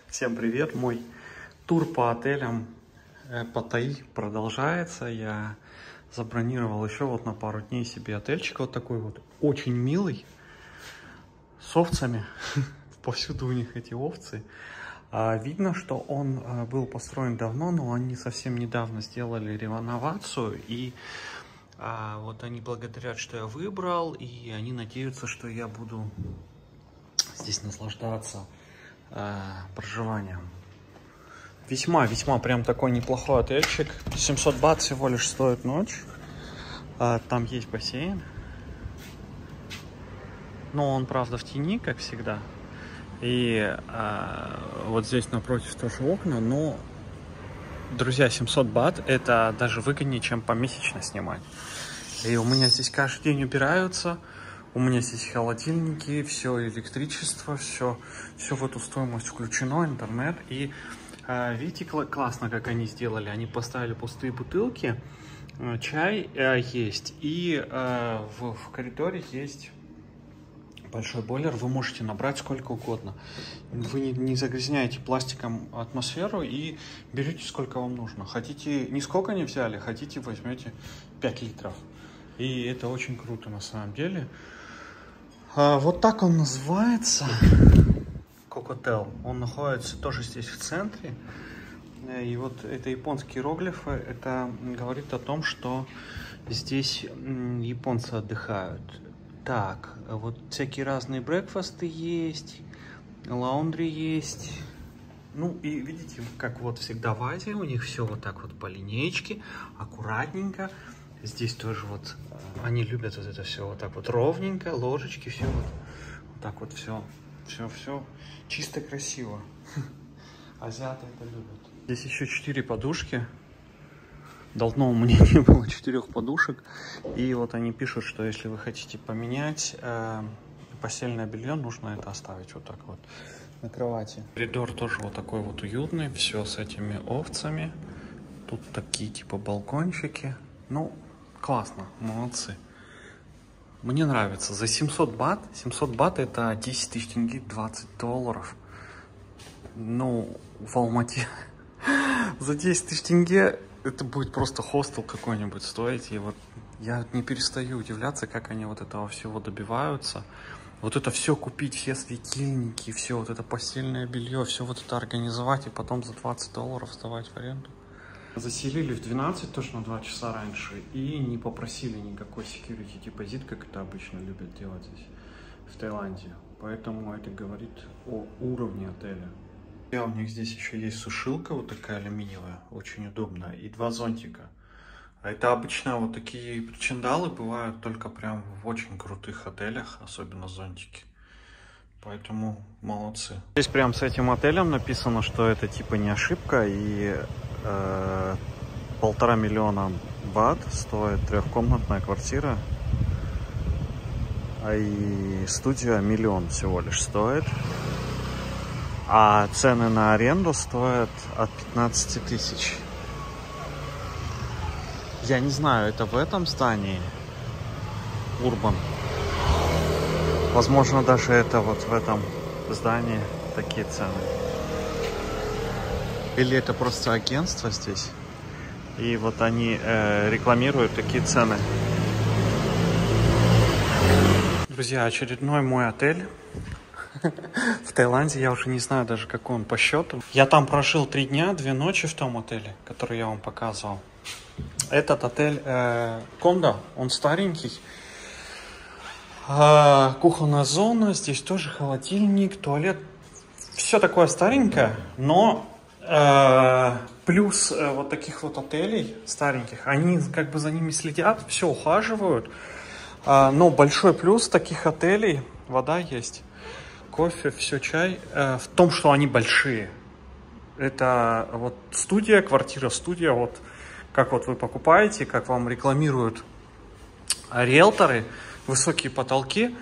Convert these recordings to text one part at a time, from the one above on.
Всем привет! Мой тур по отелям Паттайи продолжается. Я забронировал еще вот на пару дней себе отельчик вот такой вот, очень милый, с овцами. Повсюду у них эти овцы. Видно, что он был построен давно, но они совсем недавно сделали реновацию. И вот они благодарят, что я выбрал, и они надеются, что я буду здесь наслаждаться проживанием. Весьма прям такой неплохой отельчик. 700 бат всего лишь стоит ночь. Там есть бассейн. Но он, правда, в тени, как всегда. И вот здесь напротив тоже окна. Но, друзья, 700 бат это даже выгоднее, чем помесячно снимать. И у меня здесь каждый день убираются. У меня здесь холодильники, все электричество, все в эту стоимость включено, интернет. И видите, классно, как они сделали. Они поставили пустые бутылки, чай есть. И в коридоре есть большой бойлер. Вы можете набрать сколько угодно. Вы не загрязняете пластиком атмосферу и берете сколько вам нужно. Хотите, нисколько не взяли, хотите, возьмете 5 литров. И это очень круто на самом деле. Вот так он называется. Кокотел. Он находится тоже здесь в центре. И вот это японские иероглифы. Это говорит о том, что здесь японцы отдыхают. Так, вот всякие разные брекфасты есть. Лаундри есть. Ну и видите, как вот всегда в Азии у них все вот так вот по линеечке, аккуратненько. Здесь тоже вот они любят вот это все вот так вот ровненько, ложечки, все вот так вот все чисто красиво. Азиаты это любят. Здесь еще 4 подушки. Давно у меня не было 4 подушек. И вот они пишут, что если вы хотите поменять постельное белье, нужно это оставить вот так вот на кровати. Коридор тоже вот такой вот уютный, все с этими овцами. Тут такие типа балкончики. Ну, классно, молодцы. Мне нравится. За 700 бат это 10 тысяч тенге, 20 долларов. Ну, в Алмате за 10 тысяч тенге это будет просто хостел какой-нибудь стоить. И вот я не перестаю удивляться, как они вот этого всего добиваются. Вот это все купить, все светильники, все вот это постельное белье, все вот это организовать и потом за 20 долларов сдавать в аренду. Заселили в 12, тоже на 2 часа раньше, и не попросили никакой security депозит, как это обычно любят делать здесь, в Таиланде. Поэтому это говорит о уровне отеля. И у них здесь еще есть сушилка, вот такая алюминиевая, очень удобная, и 2 зонтика. А это обычно вот такие причиндалы бывают только прям в очень крутых отелях, особенно зонтики. Поэтому молодцы. Здесь прям с этим отелем написано, что это типа не ошибка, и 1,5 миллиона бат стоит 3-комнатная квартира, и студия 1 миллион всего лишь стоит, а цены на аренду стоят от 15 тысяч. Я не знаю, это в этом здании Урбан. Возможно, даже это вот в этом здании такие цены. Или это просто агентство здесь. И вот они рекламируют такие цены. Друзья, очередной мой отель в Таиланде. Я уже не знаю даже, какой он по счету. Я там прожил 3 дня, 2 ночи в том отеле, который я вам показывал. Этот отель Кондо, он старенький. Кухонная зона, здесь тоже холодильник, туалет. Все такое старенькое, но плюс вот таких вот отелей стареньких, они как бы за ними следят, все ухаживают. Но большой плюс таких отелей, вода есть, кофе, все, чай, в том, что они большие. Это вот студия, квартира-студия, вот как вот вы покупаете, как вам рекламируют риэлторы, высокие потолки.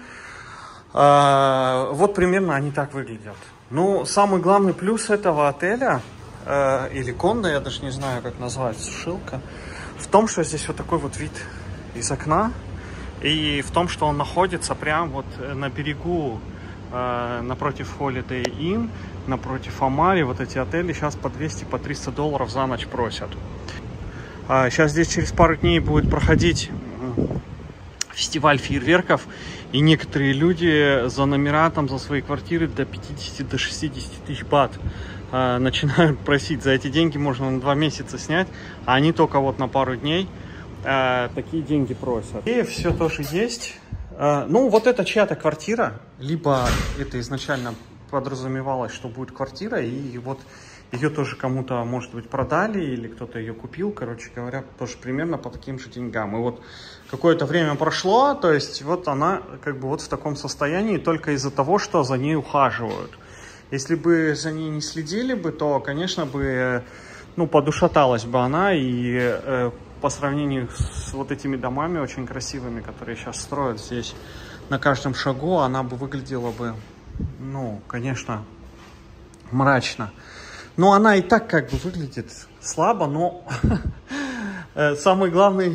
Вот примерно они так выглядят. Ну, самый главный плюс этого отеля, или кондо, я даже не знаю, как назвать, сушилка, в том, что здесь вот такой вот вид из окна, и в том, что он находится прямо вот на берегу, напротив Holiday Inn, напротив Амари, вот эти отели сейчас по 200, по 300 долларов за ночь просят. Сейчас здесь через пару дней будет проходить фестиваль фейерверков, и некоторые люди за номера, там, за свои квартиры до 50, до 60 тысяч бат начинают просить. За эти деньги можно на 2 месяца снять, а они только вот на пару дней такие деньги просят. И все тоже есть. Ну, вот это чья-то квартира, либо это изначально подразумевалось, что будет квартира, и вот ее тоже кому-то, может быть, продали, или кто-то ее купил, короче говоря, тоже примерно по таким же деньгам. И вот какое-то время прошло, то есть вот она как бы вот в таком состоянии только из-за того, что за ней ухаживают. Если бы за ней не следили бы, то, конечно бы, ну, подушаталась бы она, и по сравнению с вот этими домами очень красивыми, которые сейчас строят здесь на каждом шагу, она бы выглядела бы, ну, конечно, мрачно. Но она и так как бы выглядит слабо, но самый главный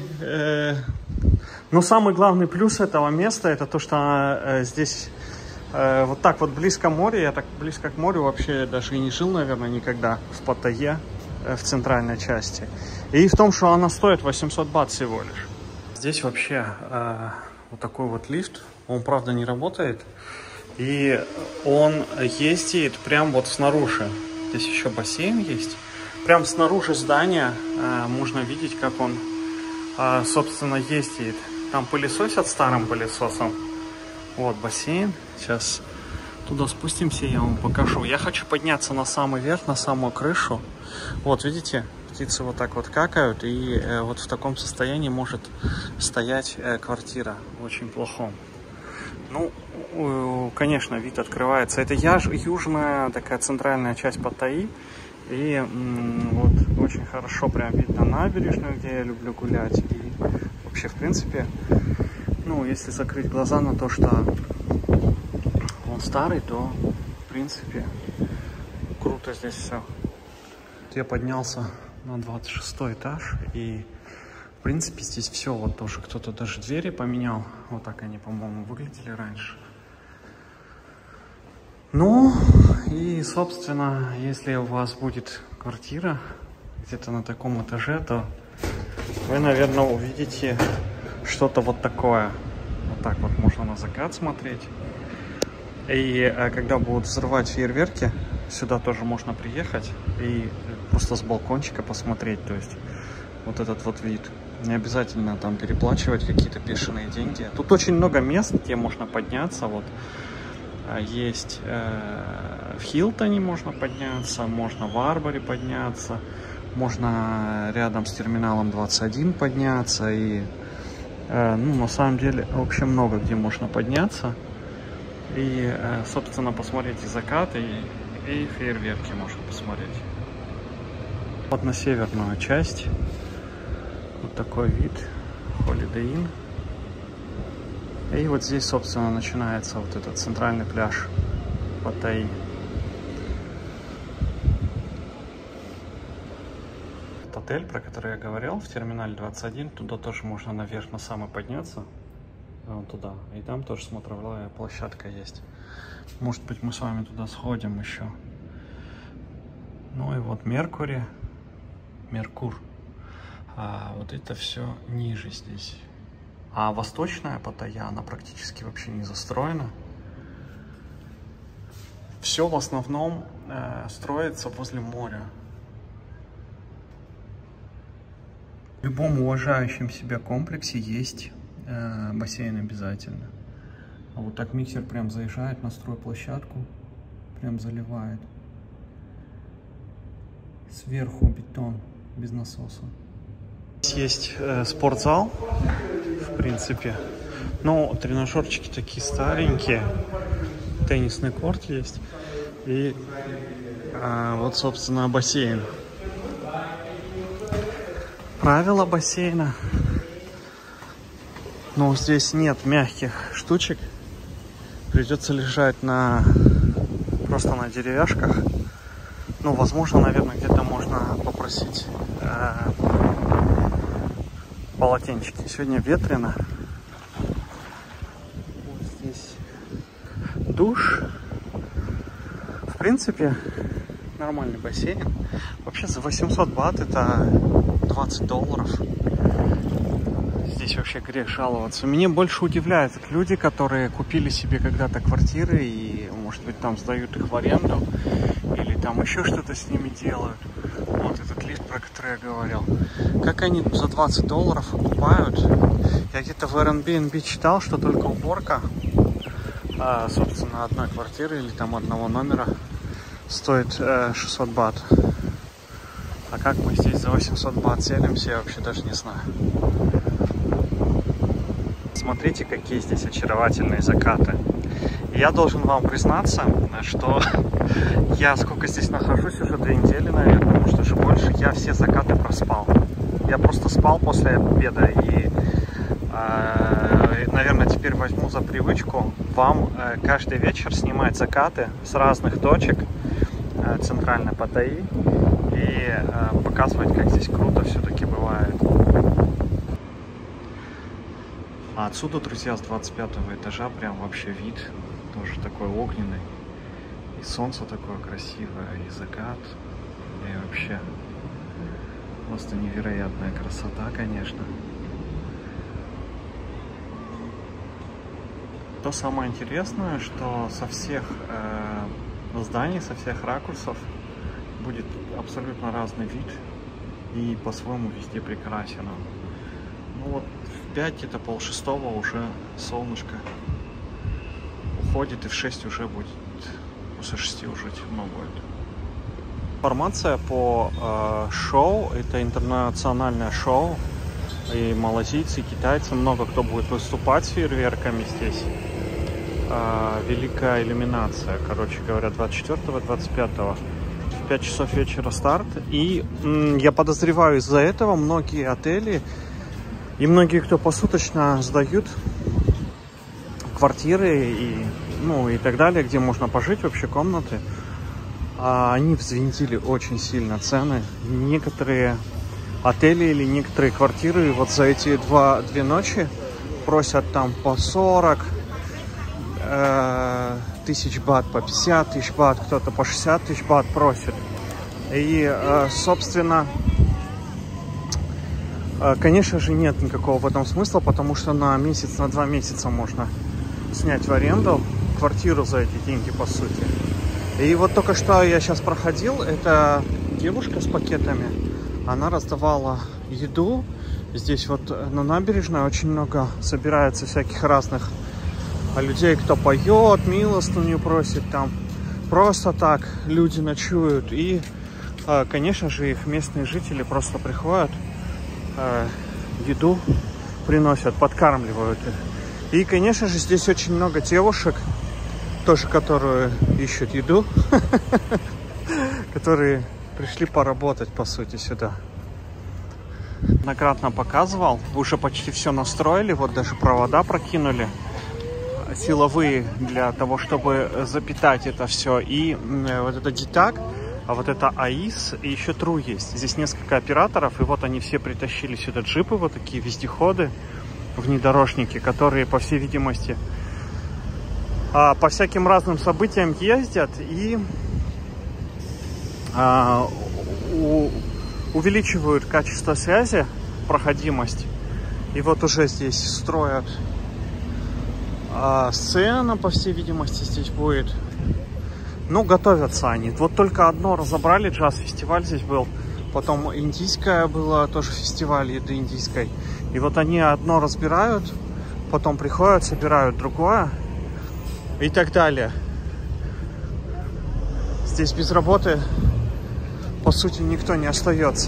плюс этого места — это то, что она здесь вот так вот близко к морю. Я так близко к морю вообще даже и не жил, наверное, никогда в Паттайе, в центральной части. И в том, что она стоит 800 бат всего лишь. Здесь вообще вот такой вот лифт, он правда не работает, и он ездит прям вот снаружи. Здесь еще бассейн есть. Прям снаружи здания можно видеть, как он, собственно, ездит. Там пылесосят старым пылесосом. Вот бассейн. Сейчас туда спустимся, я вам покажу. Я хочу подняться на самый верх, на самую крышу. Вот, видите, птицы вот так вот какают. И вот в таком состоянии может стоять квартира. В очень плохом. Ну, конечно, вид открывается. Это южная такая центральная часть Паттайи. И вот очень хорошо прям видно набережную, где я люблю гулять. И вообще, в принципе, ну, если закрыть глаза на то, что он старый, то, в принципе, круто здесь все. Я поднялся на 26 этаж, и в принципе здесь все, вот тоже кто-то даже двери поменял. Вот так они, по-моему, выглядели раньше. Ну, и, собственно, если у вас будет квартира где-то на таком этаже, то вы, наверное, увидите что-то вот такое. Вот так вот можно на закат смотреть. И когда будут взрывать фейерверки, сюда тоже можно приехать и просто с балкончика посмотреть. То есть вот этот вот вид. Не обязательно там переплачивать какие-то бешеные деньги. Тут очень много мест, где можно подняться. Вот есть в Хилтоне можно подняться, можно в Арборе подняться, можно рядом с терминалом 21 подняться. И ну, на самом деле вообще много где можно подняться. И, собственно, посмотреть и закат, и фейерверки можно посмотреть. Вот на северную часть. Вот такой вид. Holiday Inn. И вот здесь, собственно, начинается вот этот центральный пляж Паттайи. Этот отель, про который я говорил, в терминале 21, туда тоже можно наверх на самый подняться. Вон туда. И там тоже смотровая площадка есть. Может быть, мы с вами туда сходим еще. Ну и вот Меркур. А вот это все ниже здесь. А восточная Паттайя, она практически вообще не застроена. Все в основном строится возле моря. В любом уважающем себя комплексе есть бассейн обязательно. А вот так миксер прям заезжает на стройплощадку, прям заливает. Сверху бетон, без насоса. Здесь есть спортзал, в принципе. Но тренажерчики такие старенькие. Теннисный корт есть. И вот, собственно, бассейн. Правила бассейна. Но здесь нет мягких штучек. Придется лежать просто на деревяшках. Ну, возможно, наверное, где-то можно попросить полотенчики. Сегодня ветрено. Вот здесь душ. В принципе, нормальный бассейн. Вообще за 800 бат это 20 долларов. Здесь вообще грех жаловаться. Меня больше удивляют люди, которые купили себе когда-то квартиры и, может быть, там сдают их в аренду или там еще что-то с ними делают. Вот этот лифт, про который я говорил. Как они за 20 долларов покупают? Я где-то в Airbnb читал, что только уборка, собственно, одной квартиры или там одного номера стоит 600 бат. А как мы здесь за 800 бат селимся, я вообще даже не знаю. Смотрите, какие здесь очаровательные закаты. Я должен вам признаться, что я сколько здесь нахожусь, уже 2 недели, наверное, может даже больше, я все закаты проспал. Я просто спал после обеда и, наверное, теперь возьму за привычку вам каждый вечер снимать закаты с разных точек центральной Паттайи и показывать, как здесь круто все-таки бывает. А отсюда, друзья, с 25-го этажа прям вообще вид тоже такой огненный. И солнце такое красивое, и закат. И вообще просто невероятная красота, конечно. То самое интересное, что со всех зданий, со всех ракурсов будет абсолютно разный вид. И по-своему везде прекрасен. Ну вот в 5, это полшестого уже солнышко уходит, и в 6 уже будет, после 6 уже темно будет. Информация по шоу, это интернациональное шоу, и малазийцы, и китайцы, много кто будет выступать с фейерверками здесь. Великая иллюминация, короче говоря, 24-го, 25-го. В 5 часов вечера старт. И я подозреваю, из-за этого многие отели и многие, кто посуточно сдают квартиры и, ну, и так далее, где можно пожить, вообще комнаты, они взвинтили очень сильно цены. Некоторые отели или некоторые квартиры вот за эти две ночи просят там по 40 тысяч бат, по 50 тысяч бат, кто-то по 60 тысяч бат просит. И, собственно, конечно же, нет никакого в этом смысла, потому что на месяц, на 2 месяца можно снять в аренду квартиру за эти деньги, по сути. И вот только что я сейчас проходил, это девушка с пакетами, она раздавала еду. Здесь вот на набережной очень много собирается всяких разных людей, кто поет, милостыню просит, там просто так люди ночуют. И, конечно же, их местные жители просто приходят, еду приносят, подкармливают их. И, конечно же, здесь очень много девушек, тоже, которые ищут еду, которые пришли поработать, по сути, сюда. Многократно показывал, уже почти все настроили, вот даже провода прокинули, силовые, для того, чтобы запитать это все. И вот это Дитак, а вот это АИС, и еще Тру есть. Здесь несколько операторов, и вот они все притащили сюда джипы, вот такие вездеходы, внедорожники, которые, по всей видимости, по всяким разным событиям ездят и увеличивают качество связи, проходимость. И вот уже здесь строят сцена, по всей видимости, здесь будет. Ну, готовятся они. Вот только одно разобрали, джаз-фестиваль здесь был. Потом индийская была, тоже фестиваль еды индийской. И вот они одно разбирают, потом приходят, собирают другое и так далее. Здесь без работы, по сути, никто не остается.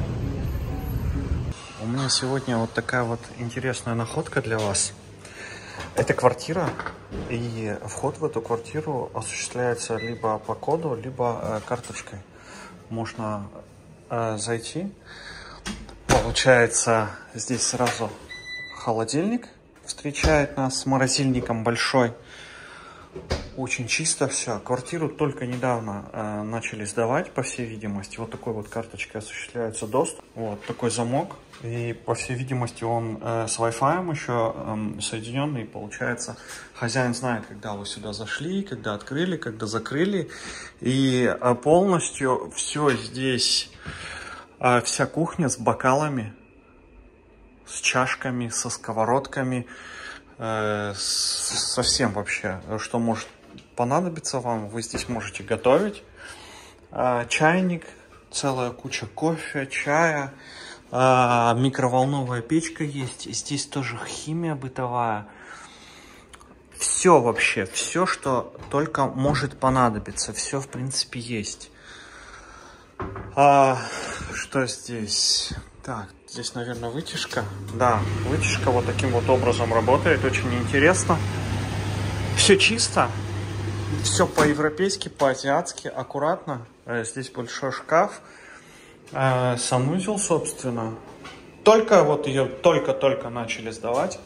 У меня сегодня вот такая вот интересная находка для вас. Это квартира, и вход в эту квартиру осуществляется либо по коду, либо карточкой. Можно зайти. Получается, здесь сразу холодильник встречает нас с морозильником большой. Очень чисто все. Квартиру только недавно начали сдавать, по всей видимости. Вот такой вот карточкой осуществляется доступ. Вот такой замок. И, по всей видимости, он с Wi-Fi еще соединенный. Получается, хозяин знает, когда вы сюда зашли, когда открыли, когда закрыли. И полностью все здесь, вся кухня с бокалами, с чашками, со сковородками, совсем вообще, что может понадобится вам, вы здесь можете готовить. Чайник, целая куча кофе, чая, микроволновая печка есть. Здесь тоже химия бытовая. Все вообще, все, что только может понадобиться, все в принципе есть. Что здесь? Так, здесь, наверное, вытяжка. Да, вытяжка вот таким вот образом работает, очень интересно. Все чисто. Все по-европейски, по-азиатски, аккуратно. Здесь большой шкаф. Санузел, собственно. Только вот ее только начали сдавать.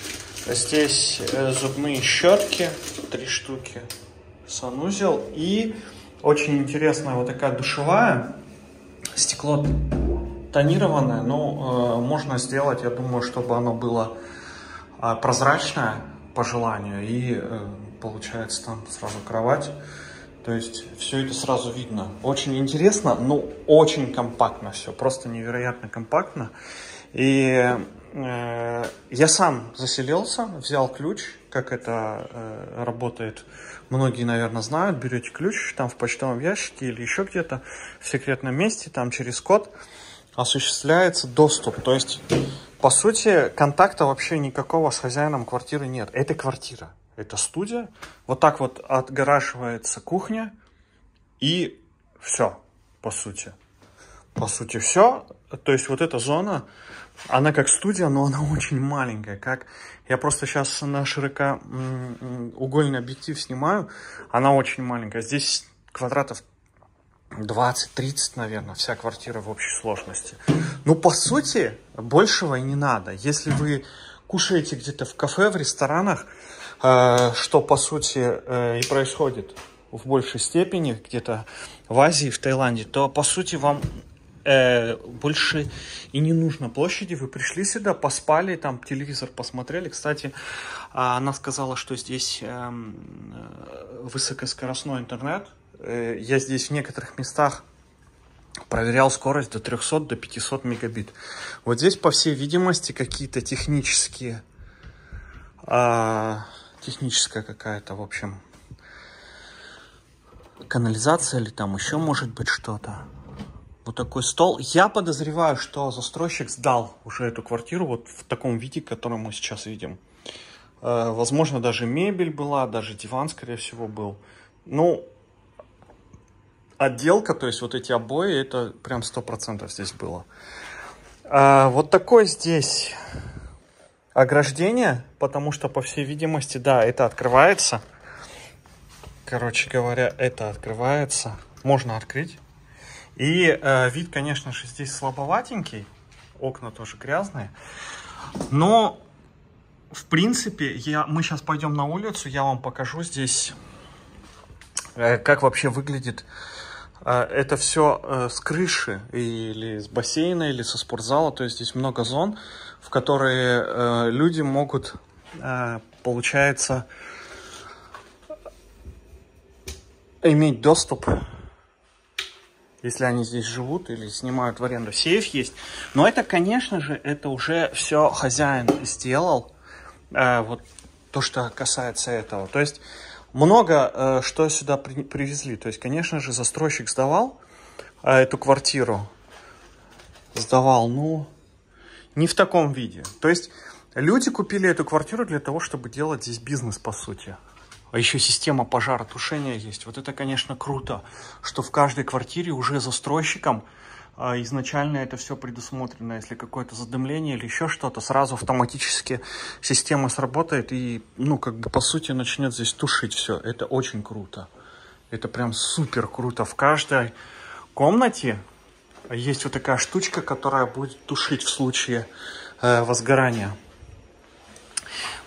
Здесь зубные щетки, 3 штуки. Санузел. И очень интересная вот такая душевая. Стекло тонированное, но можно сделать, я думаю, чтобы оно было прозрачное по желанию. И получается там сразу кровать. То есть все это сразу видно. Очень интересно, но очень компактно все. Просто невероятно компактно. И я сам заселился, взял ключ. Как это работает, многие, наверное, знают. Берете ключ там в почтовом ящике или еще где-то в секретном месте. Там через код осуществляется доступ. То есть, по сути, контакта вообще никакого с хозяином квартиры нет. Это квартира. Это студия. Вот так вот отгораживается кухня. И все, по сути. По сути, все. То есть, вот эта зона, она как студия, но она очень маленькая. Как я просто сейчас на широкоугольный объектив снимаю. Она очень маленькая. Здесь квадратов 20-30, наверное, вся квартира в общей сложности. Ну, по сути, большего и не надо. Если вы кушаете где-то в кафе, в ресторанах, что, по сути, и происходит в большей степени где-то в Азии, в Таиланде, то, по сути, вам больше и не нужно площади. Вы пришли сюда, поспали, там телевизор посмотрели. Кстати, она сказала, что здесь высокоскоростной интернет. Я здесь в некоторых местах проверял скорость до 300, до 500 мегабит. Вот здесь, по всей видимости, какие-то техническая какая-то, в общем, канализация или там еще может быть что-то. Вот такой стол. Я подозреваю, что застройщик сдал уже эту квартиру вот в таком виде, который мы сейчас видим. Возможно, даже мебель была, даже диван, скорее всего, был. Ну, отделка, то есть вот эти обои, это прям 100% здесь было. Вот такое здесь ограждение, потому что, по всей видимости, да, это открывается. Короче говоря, это открывается. Можно открыть. И вид, конечно же, здесь слабоватенький. Окна тоже грязные. Но, в принципе, мы сейчас пойдем на улицу. Я вам покажу здесь, как вообще выглядит это все с крыши. Или с бассейна, или со спортзала. То есть здесь много зон, в которые люди могут, получается, иметь доступ, если они здесь живут или снимают в аренду. Сейф есть. Но это, конечно же, это уже все хозяин сделал. Вот то, что касается этого. То есть много что сюда привезли. То есть, конечно же, застройщик сдавал эту квартиру. Сдавал, ну, не в таком виде. То есть люди купили эту квартиру для того, чтобы делать здесь бизнес, по сути. А еще система пожаротушения есть. Вот это, конечно, круто, что в каждой квартире уже застройщиком изначально это все предусмотрено. Если какое-то задымление или еще что-то, сразу автоматически система сработает и, ну, как бы, по сути, начнет здесь тушить все. Это очень круто. Это прям супер круто. В каждой комнате есть вот такая штучка, которая будет тушить в случае возгорания.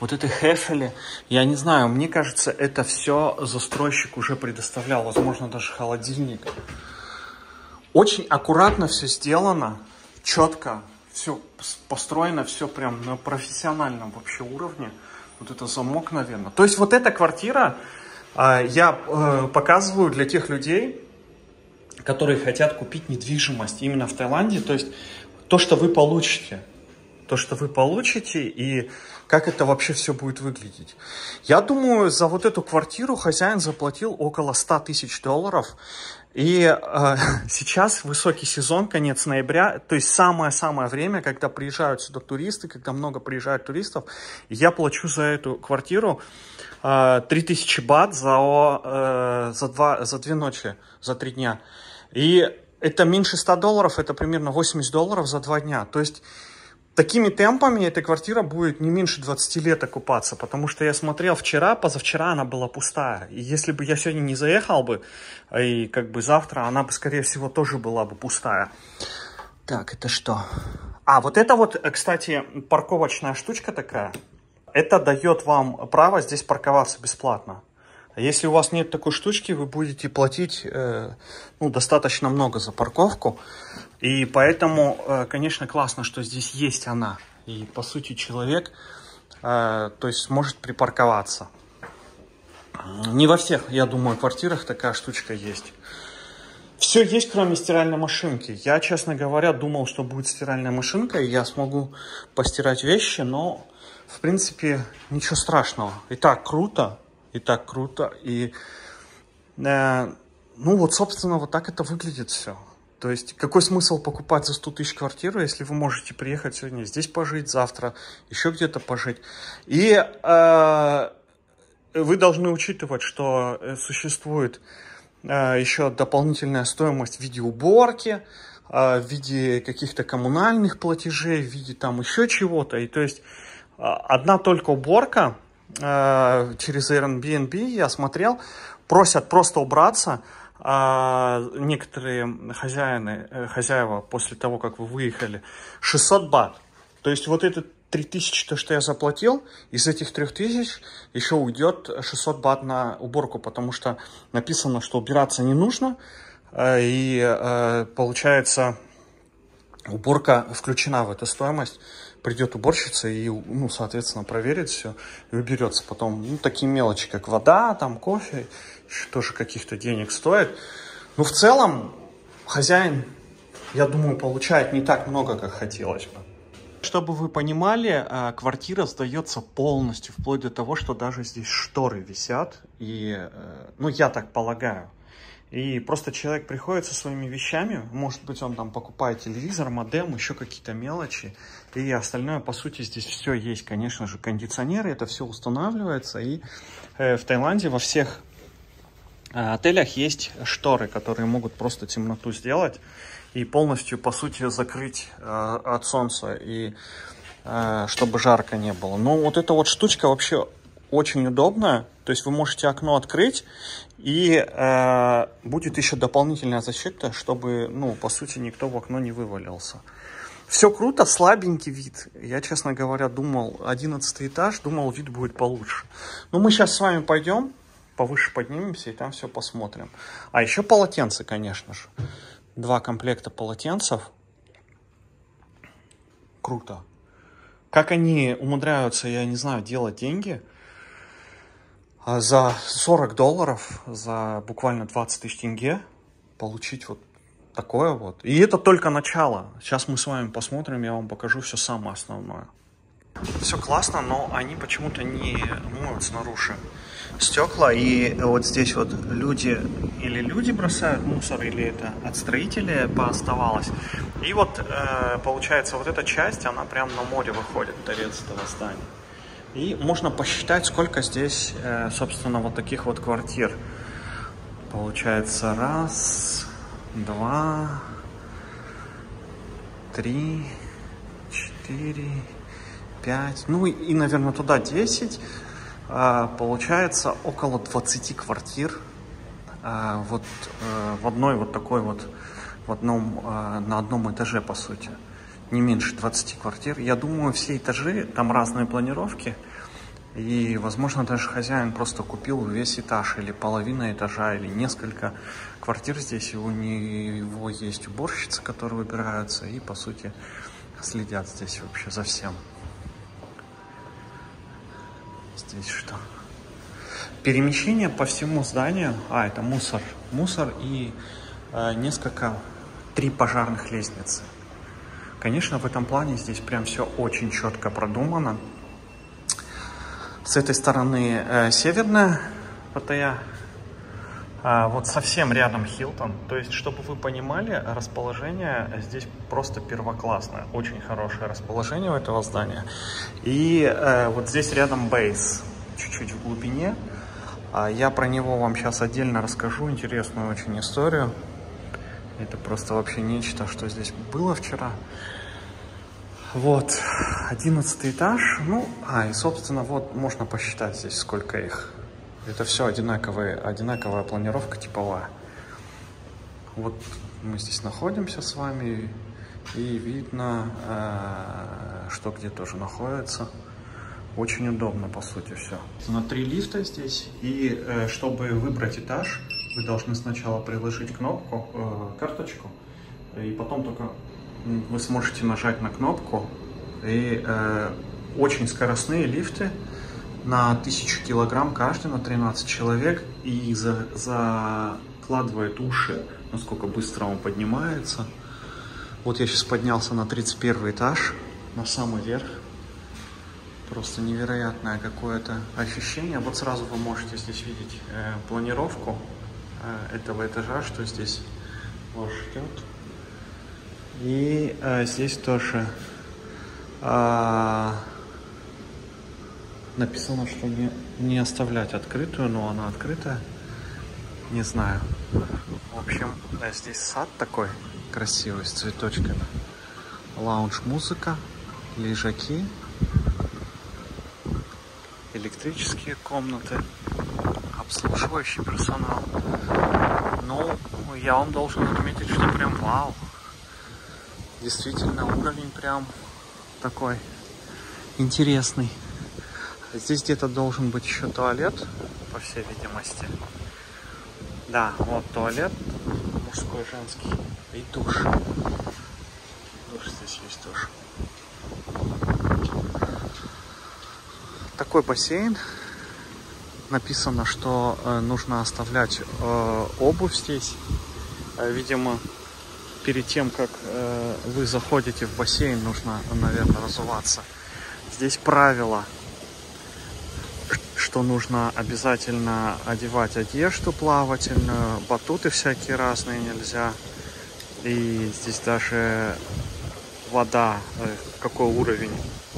Вот это Хефели, я не знаю, мне кажется, это все застройщик уже предоставлял, возможно, даже холодильник. Очень аккуратно все сделано, четко, все построено, все прям на профессиональном вообще уровне. Вот это замок, наверное. То есть вот эта квартира я показываю для тех людей, которые хотят купить недвижимость именно в Таиланде. То есть то, что вы получите. То, что вы получите и как это вообще все будет выглядеть. Я думаю, за вот эту квартиру хозяин заплатил около 100 тысяч долларов. И сейчас высокий сезон, конец ноября, то есть самое-самое время, когда приезжают сюда туристы, когда много приезжает туристов. Я плачу за эту квартиру 3000 бат за 2 ночи, за 3 дня. И это меньше 100 долларов, это примерно 80 долларов за 2 дня. То есть такими темпами эта квартира будет не меньше 20 лет окупаться, потому что я смотрел вчера, позавчера она была пустая. И если бы я сегодня не заехал бы, и как бы завтра она бы, скорее всего, тоже была бы пустая. Так, это что? Вот это вот, кстати, парковочная штучка такая. Это дает вам право здесь парковаться бесплатно. Если у вас нет такой штучки, вы будете платить достаточно много за парковку. И поэтому, конечно, классно, что здесь есть она. И, по сути, человек то есть сможет припарковаться. Не во всех, я думаю, квартирах такая штучка есть. Все есть, кроме стиральной машинки. Я, честно говоря, думал, что будет стиральная машинка, и я смогу постирать вещи, но, в принципе, ничего страшного. И так круто, и вот, собственно, вот так это выглядит все. То есть, какой смысл покупать за 100 тысяч квартиру, если вы можете приехать сегодня здесь пожить, завтра еще где-то пожить. И вы должны учитывать, что существует еще дополнительная стоимость в виде уборки, в виде каких-то коммунальных платежей, в виде там еще чего-то. И то есть, одна только уборка через Airbnb, я смотрел, просят просто убраться. Некоторые хозяева после того, как вы выехали, 600 бат. То есть вот это 3000, то, что я заплатил, из этих 3000 еще уйдет 600 бат на уборку, потому что написано, что убираться не нужно, и получается уборка включена в эту стоимость. Придет уборщица и, соответственно, проверит все и уберется. Потом, такие мелочи, как вода, там, кофе, еще тоже каких-то денег стоит. Но в целом хозяин, я думаю, получает не так много, как хотелось бы. Чтобы вы понимали, квартира сдается полностью, вплоть до того, что даже здесь шторы висят. И, я так полагаю. И просто человек приходит со своими вещами, может быть, он там покупает телевизор, модем, еще какие-то мелочи, и остальное, по сути, здесь все есть, конечно же, кондиционеры, это все устанавливается, и в Таиланде во всех отелях есть шторы, которые могут просто темноту сделать и полностью, по сути, закрыть от солнца, и чтобы жарко не было. Но вот эта вот штучка вообще очень удобная, то есть вы можете окно открыть, и будет еще дополнительная защита, чтобы, по сути, никто в окно не вывалился. Все круто, слабенький вид. Я, честно говоря, думал, 11 этаж, думал, вид будет получше. Но мы сейчас с вами пойдем, повыше поднимемся и там все посмотрим. А еще полотенца, конечно же. 2 комплекта полотенцев. Круто. Как они умудряются, я не знаю, делать деньги за 40 долларов, за буквально 20 тысяч тенге получить вот такое вот. И это только начало. Сейчас мы с вами посмотрим, я вам покажу все самое основное. Все классно, но они почему-то не моют снаружи стекла. И вот здесь вот люди бросают мусор, или это от строителей пооставалось. И вот получается вот эта часть, она прям на море выходит, торец этого здания. И можно посчитать, сколько здесь, собственно, вот таких вот квартир. Получается 1, 2, 3, 4, 5, и, наверное, туда 10. Получается около 20 квартир. Вот в одной вот такой вот, на одном этаже, по сути. Не меньше 20 квартир. Я думаю, все этажи, там разные планировки. И, возможно, даже хозяин просто купил весь этаж или половина этажа, или несколько квартир здесь. И у него есть уборщицы, которые выбираются и, по сути, следят здесь вообще за всем. Здесь что? Перемещение по всему зданию. Это мусор. Мусор и три пожарных лестницы. Конечно, в этом плане здесь прям все очень четко продумано. С этой стороны северная Паттайя, вот совсем рядом Хилтон. То есть, чтобы вы понимали, расположение здесь просто первоклассное. Очень хорошее расположение у этого здания. И вот здесь рядом Бейс, чуть-чуть в глубине. Я про него вам сейчас отдельно расскажу, интересную очень историю. Это просто вообще нечто, что здесь было вчера. Вот, 11 этаж. Ну, и, собственно, вот можно посчитать здесь, сколько их. Это все одинаковая планировка типовая. Вот мы здесь находимся с вами, и видно, что где тоже находится. Очень удобно, по сути, все. На 3 лифта здесь, и чтобы выбрать этаж, вы должны сначала приложить карточку, и потом только вы сможете нажать на кнопку. И очень скоростные лифты на 1000 килограмм каждый, на 13 человек, и закладывает уши, насколько быстро он поднимается. Вот я сейчас поднялся на 31 этаж, на самый верх. Просто невероятное какое-то ощущение. Вот сразу вы можете здесь видеть планировку этого этажа, что здесь вас ждет. И здесь тоже написано, что не оставлять открытую, но она открытая. Не знаю. В общем, здесь сад такой красивый, с цветочками. Лаунж-музыка, лежаки, электрические комнаты, обслуживающий персонал. Ну, я вам должен отметить, что прям вау. Действительно, уровень прям такой интересный. Здесь где-то должен быть еще туалет, по всей видимости. Да, вот туалет, мужской, женский, и душ. Душ здесь есть тоже. Такой бассейн. Написано, что нужно оставлять обувь здесь. Видимо, перед тем, как вы заходите в бассейн, нужно, наверное, разуваться. Здесь правило, что нужно обязательно одевать одежду плавательную, батуты всякие разные нельзя. И здесь даже вода, какой уровень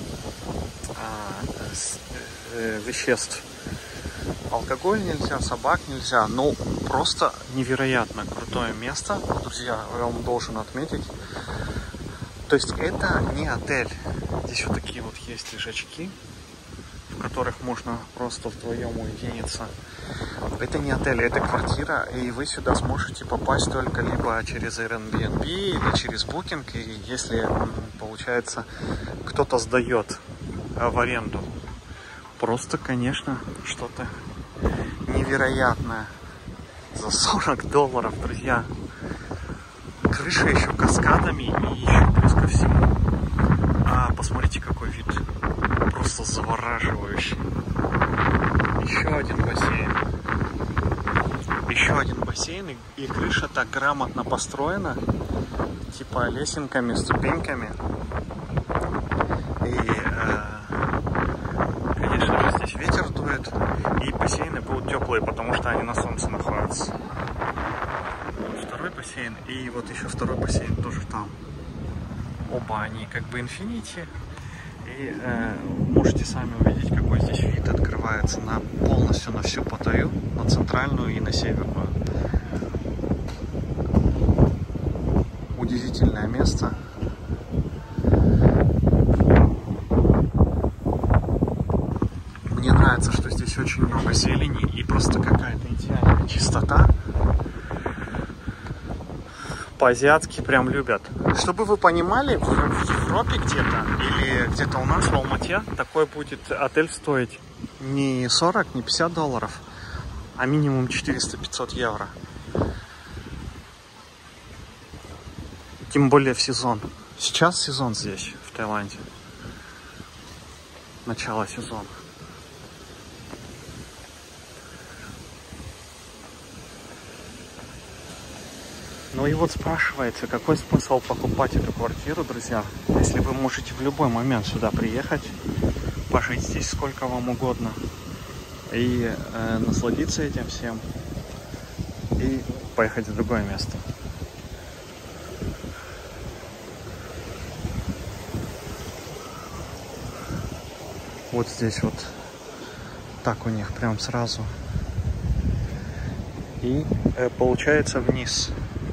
веществ. Алкоголь нельзя, собак нельзя. Ну, просто невероятно крутое место, друзья, я вам должен отметить. То есть это не отель. Здесь вот такие вот есть лежачки, в которых можно просто вдвоем уединиться. Это не отель, это квартира, и вы сюда сможете попасть только либо через Airbnb или через Booking, и если, получается, кто-то сдает в аренду. Просто, конечно, что-то невероятное. За $40, друзья. Крыша еще каскадами, и еще плюс ко всему. Посмотрите, какой вид. Просто завораживающий. Еще один бассейн. Еще один бассейн, и крыша так грамотно построена. Типа лесенками, ступеньками. И, конечно же, здесь ветер дует. И бассейны будут теплые, потому что они на солнце находятся. Второй бассейн, и вот еще второй бассейн тоже там. Оба они как бы инфинити. И можете сами увидеть, какой здесь вид открывается полностью на всю Паттайю, на центральную и на северную. Удивительное место. Мне нравится, что здесь очень много зелени и просто какая-то идеальная чистота. По-азиатски прям любят. Чтобы вы понимали, в Европе где-то или где-то у нас в Алмате такой будет отель стоить не 40, не 50 долларов, а минимум 400-500 евро. Тем более в сезон. Сейчас сезон здесь, в Таиланде. Начало сезона. Ну и вот спрашивается, какой смысл покупать эту квартиру, друзья, если вы можете в любой момент сюда приехать, пожить здесь сколько вам угодно и насладиться этим всем и поехать в другое место. Вот здесь вот так у них прям сразу. И получается вниз.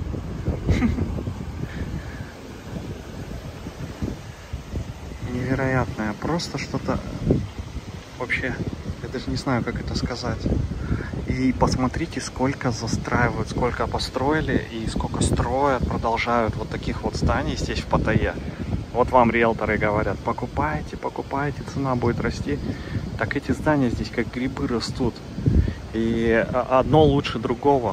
Невероятное, просто что-то вообще, я даже не знаю, как это сказать. И посмотрите, сколько застраивают, сколько построили и сколько строят, продолжают вот таких вот зданий здесь в Паттайе. Вот вам риэлторы говорят, покупайте, покупайте, цена будет расти. Так эти здания здесь как грибы растут. И одно лучше другого.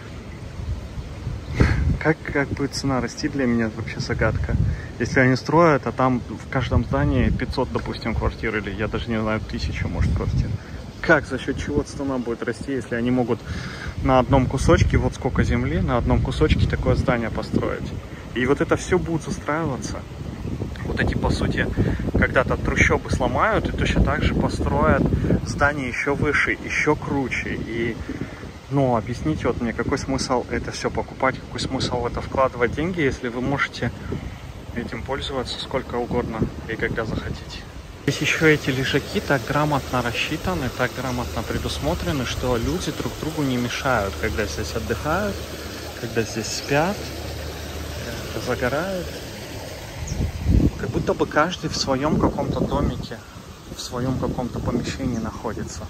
Как будет цена расти, для меня вообще загадка. Если они строят, а там в каждом здании 500, допустим, квартир, или я даже не знаю, 1000, может, квартир. Как, за счет чего цена будет расти, если они могут на одном кусочке, вот сколько земли, на одном кусочке такое здание построить? И вот это все будет застраиваться. Вот эти, по сути, когда-то трущобы сломают и точно так же построят здание еще выше, еще круче. И, ну, объясните вот мне, какой смысл это все покупать, какой смысл в это вкладывать деньги, если вы можете этим пользоваться сколько угодно и когда захотите. Здесь еще эти лежаки так грамотно рассчитаны, так грамотно предусмотрены, что люди друг другу не мешают, когда здесь отдыхают, когда здесь спят, загорают. Как будто бы каждый в своем каком-то домике, в своем каком-то помещении находится.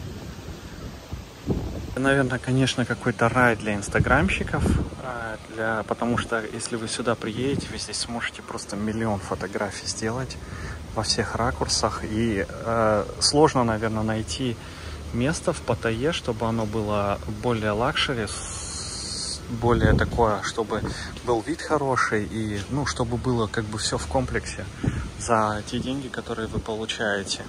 Наверное, конечно, какой-то рай для инстаграмщиков, потому что если вы сюда приедете, вы здесь сможете просто миллион фотографий сделать во всех ракурсах. И сложно, наверное, найти место в Паттайе, чтобы оно было более лакшери, более такое, чтобы был вид хороший и, ну, чтобы было как бы все в комплексе за те деньги, которые вы получаете.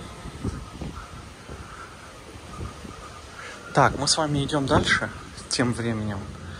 Так, мы с вами идем дальше тем временем.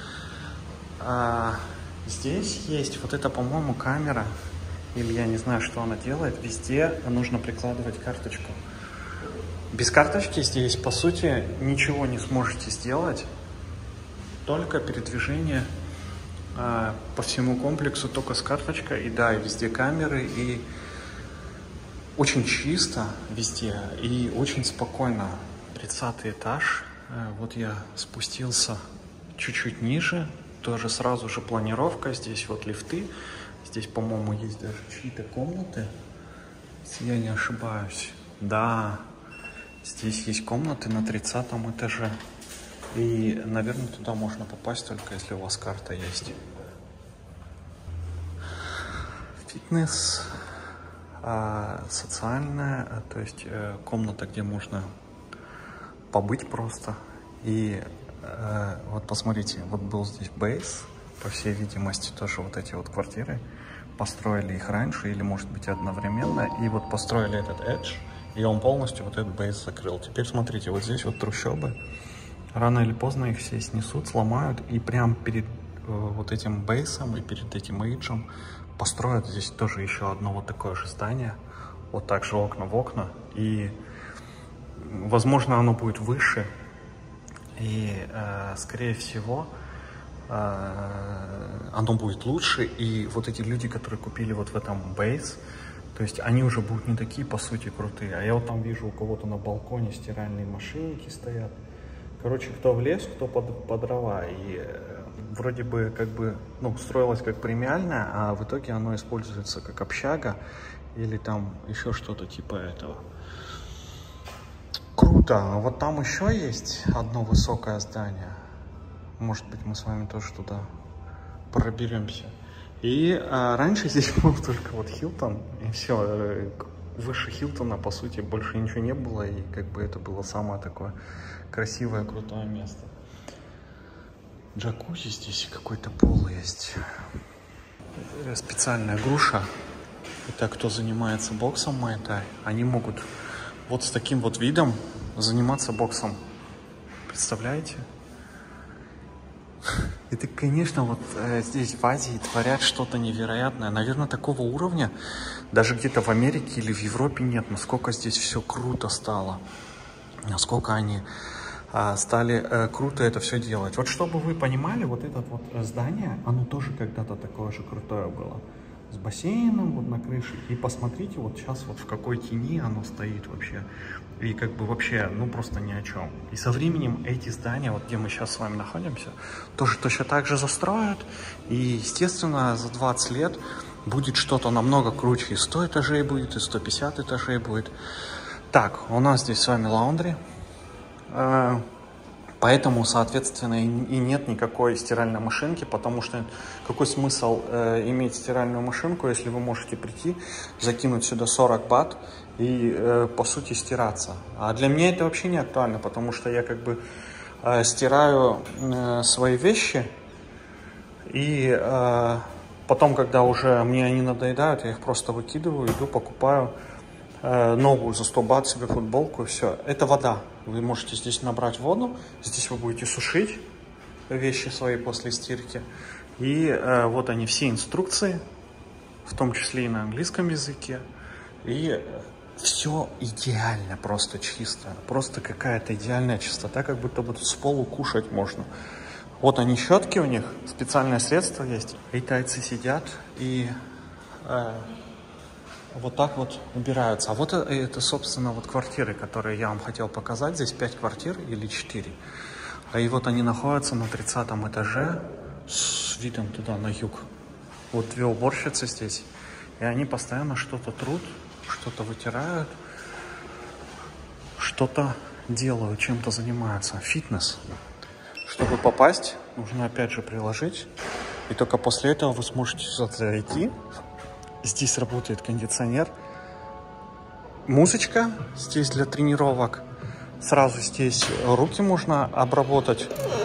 Здесь есть вот это, по-моему, камера, или я не знаю, что она делает. Везде нужно прикладывать карточку. Без карточки здесь, по сути, ничего не сможете сделать. Только передвижение по всему комплексу, только с карточкой. И да, и везде камеры, и очень чисто везде, и очень спокойно. 30-й этаж. Вот я спустился чуть-чуть ниже. Тоже сразу же планировка. Здесь вот лифты. Здесь, по-моему, есть даже чьи-то комнаты. Если я не ошибаюсь. Да, здесь есть комнаты на 30-м этаже. И, наверное, туда можно попасть только если у вас карта есть. Фитнес, социальная, то есть комната, где можно побыть просто. И вот посмотрите, вот был здесь бейс, по всей видимости, тоже вот эти вот квартиры. Построили их раньше или, может быть, одновременно. И вот построили этот Edge, и он полностью вот этот бейс закрыл. Теперь смотрите, вот здесь вот трущобы. Рано или поздно их все снесут, сломают, и прям перед вот этим бейсом и перед этим эйджем построят здесь тоже еще одно вот такое же здание. Вот так же окна в окна. И, возможно, оно будет выше. И, скорее всего, оно будет лучше. И вот эти люди, которые купили вот в этом бейс, то есть они уже будут не такие, по сути, крутые. А я вот там вижу, у кого-то на балконе стиральные машинки стоят. Короче, кто в лес, кто под дрова. И вроде бы как бы, ну, строилось как премиальное, а в итоге оно используется как общага или там еще что-то типа этого. Круто. А вот там еще есть одно высокое здание. Может быть, мы с вами тоже туда проберемся. И раньше здесь был только вот Хилтон, и все. Выше Хилтона, по сути, больше ничего не было, и как бы это было самое такое красивое, крутое место. Джакузи здесь, какой-то пол есть. Специальная груша. Это кто занимается боксом муай-тай, они могут вот с таким вот видом заниматься боксом. Представляете? Это, конечно, вот здесь в Азии творят что-то невероятное. Наверное, такого уровня даже где-то в Америке или в Европе нет. Насколько здесь все круто стало. Насколько они стали круто это все делать. Вот чтобы вы понимали, вот это вот здание, оно тоже когда-то такое же крутое было. С бассейном вот на крыше. И посмотрите, вот сейчас вот в какой тени оно стоит вообще. И как бы вообще, ну просто ни о чем. И со временем эти здания, вот где мы сейчас с вами находимся, тоже точно так же застроят. И, естественно, за 20 лет будет что-то намного круче. И 100 этажей будет, и 150 этажей будет. Так, у нас здесь с вами лаундри. Поэтому, соответственно, и нет никакой стиральной машинки, потому что какой смысл иметь стиральную машинку, если вы можете прийти, закинуть сюда 40 бат и, по сути, стираться. А для меня это вообще не актуально, потому что я как бы стираю свои вещи, и потом, когда уже мне они надоедают, я их просто выкидываю, иду, покупаю новую за 100 бат себе футболку, и все. Это вода. Вы можете здесь набрать воду, здесь вы будете сушить вещи свои после стирки. И вот они, все инструкции, в том числе и на английском языке. И все идеально, просто чисто. Просто какая-то идеальная чистота, как будто бы с полу кушать можно. Вот они, щетки у них, специальное средство есть. И тайцы сидят и вот так вот убираются. А вот это, собственно, вот квартиры, которые я вам хотел показать. Здесь 5 квартир или 4. И вот они находятся на 30-м этаже с видом туда, на юг. Вот 2 уборщицы здесь. И они постоянно что-то трут, что-то вытирают, что-то делают, чем-то занимаются. Фитнес. Чтобы попасть, нужно опять же приложить. И только после этого вы сможете сюда зайти. Здесь работает кондиционер, музычка здесь для тренировок. Сразу здесь руки можно обработать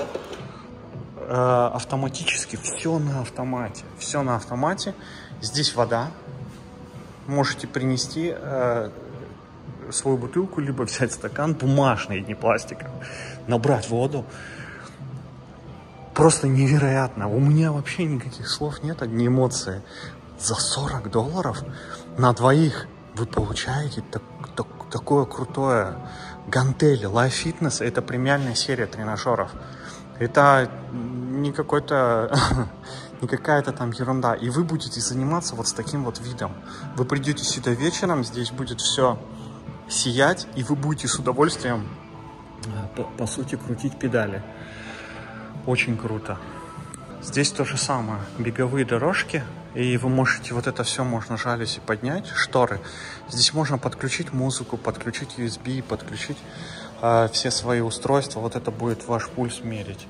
автоматически. Все на автомате. Все на автомате. Здесь вода. Можете принести свою бутылку, либо взять стакан бумажный, не пластиковый, набрать воду. Просто невероятно. У меня вообще никаких слов нет, одни эмоции. За $40 на двоих вы получаете такое крутое гантели. Life Fitness — это премиальная серия тренажеров. Это не какая-то там ерунда. И вы будете заниматься вот с таким вот видом. Вы придете сюда вечером, здесь будет все сиять, и вы будете с удовольствием, по сути, крутить педали. Очень круто. Здесь то же самое. Беговые дорожки. И вы можете, вот это все можно жалюзи поднять, шторы. Здесь можно подключить музыку, подключить USB, подключить все свои устройства. Вот это будет ваш пульс мерить.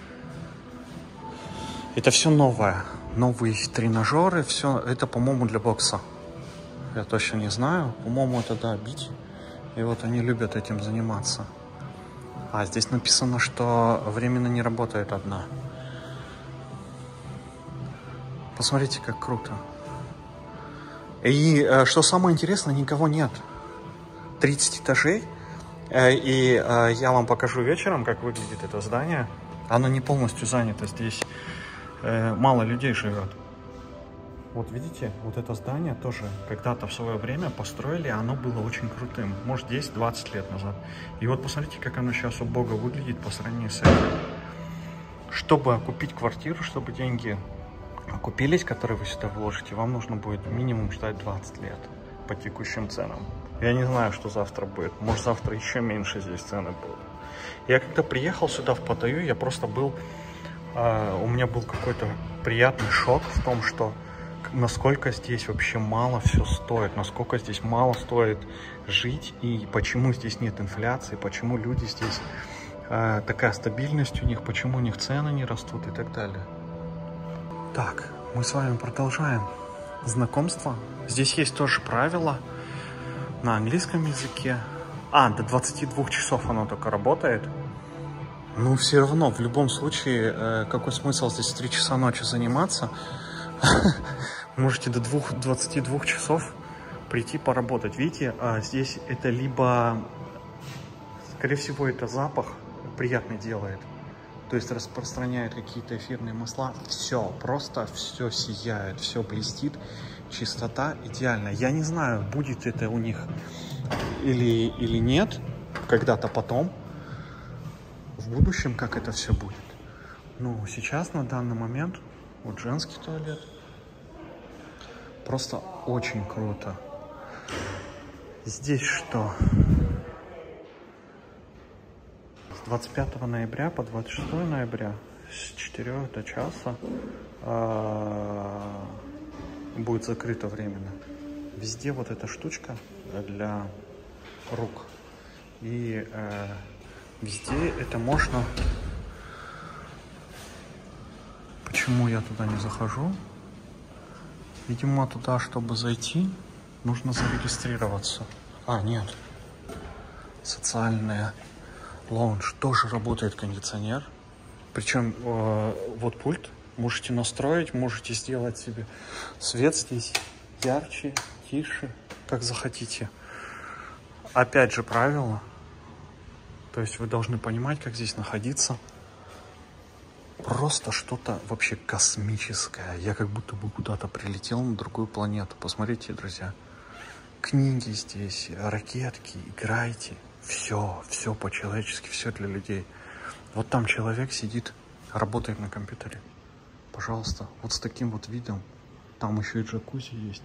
Это все новое. Новые тренажеры, все. Это, по-моему, для бокса. Я точно не знаю. По-моему, это, да, бить. И вот они любят этим заниматься. А здесь написано, что временно не работает одна. Посмотрите, как круто. И что самое интересное, никого нет. 30 этажей. И я вам покажу вечером, как выглядит это здание. Оно не полностью занято. Здесь мало людей живет. Вот видите, вот это здание тоже когда-то в свое время построили. Оно было очень крутым. Может, 10-20 лет назад. И вот посмотрите, как оно сейчас убого выглядит по сравнению с этим. Чтобы купить квартиру, чтобы деньги окупились, которые вы сюда вложите, вам нужно будет минимум ждать 20 лет по текущим ценам. Я не знаю, что завтра будет. Может, завтра еще меньше здесь цены будут. Я когда приехал сюда в Паттайю, я просто был... у меня был какой-то приятный шок в том, что насколько здесь вообще мало все стоит, насколько здесь мало стоит жить, и почему здесь нет инфляции, почему люди здесь... такая стабильность у них, почему у них цены не растут и так далее. Так, мы с вами продолжаем знакомство. Здесь есть тоже правила на английском языке. До 22 часов оно только работает. Ну, все равно, в любом случае, какой смысл здесь в 3 часа ночи заниматься? Можете до 22 часов прийти поработать. Видите, здесь это либо, скорее всего, это запах приятный делает. То есть распространяет какие-то эфирные масла. Все, просто все сияет, все блестит. Чистота идеальная. Я не знаю, будет это у них или нет. Когда-то потом. В будущем, как это все будет. Ну, сейчас, на данный момент, вот женский туалет. Просто очень круто. Здесь что? С 25 ноября по 26 ноября с 4 до часа будет закрыто временно. Везде вот эта штучка для рук. И везде это можно. Почему я туда не захожу? Видимо, туда, чтобы зайти, нужно зарегистрироваться. Нет. Социальная лаунж. Тоже работает кондиционер. Причем вот пульт. Можете настроить, можете сделать себе свет здесь ярче, тише, как захотите. Опять же правило. То есть вы должны понимать, как здесь находиться. Просто что-то вообще космическое. Я как будто бы куда-то прилетел на другую планету. Посмотрите, друзья. Книги здесь, ракетки, играйте. Все по-человечески, все для людей. Вот там человек сидит, работает на компьютере. Пожалуйста, вот с таким вот видом. Там еще и джакузи есть.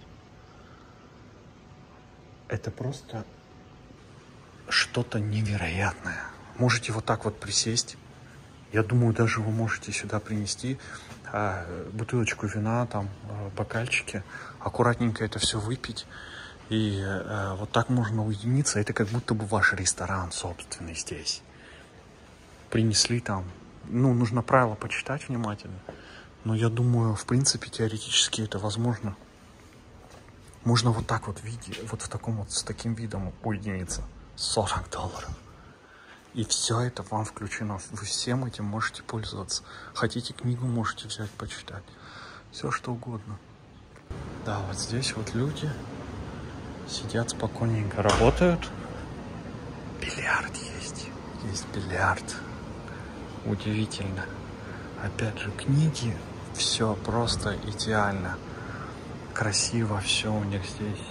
Это просто что-то невероятное. Можете вот так вот присесть. Я думаю, даже вы можете сюда принести бутылочку вина, там, бокальчики. Аккуратненько это все выпить. И вот так можно уединиться. Это как будто бы ваш ресторан собственный здесь. Принесли там. Ну, нужно правила почитать внимательно. Но я думаю, в принципе, теоретически это возможно. Можно вот так вот вот в таком вот, с таким видом уединиться. $40. И все это вам включено. Вы всем этим можете пользоваться. Хотите книгу, можете взять, почитать. Все что угодно. Да, вот здесь вот люди сидят спокойненько, работают. Бильярд есть. Есть бильярд. Удивительно. Опять же, книги. Все просто идеально. Красиво все у них здесь.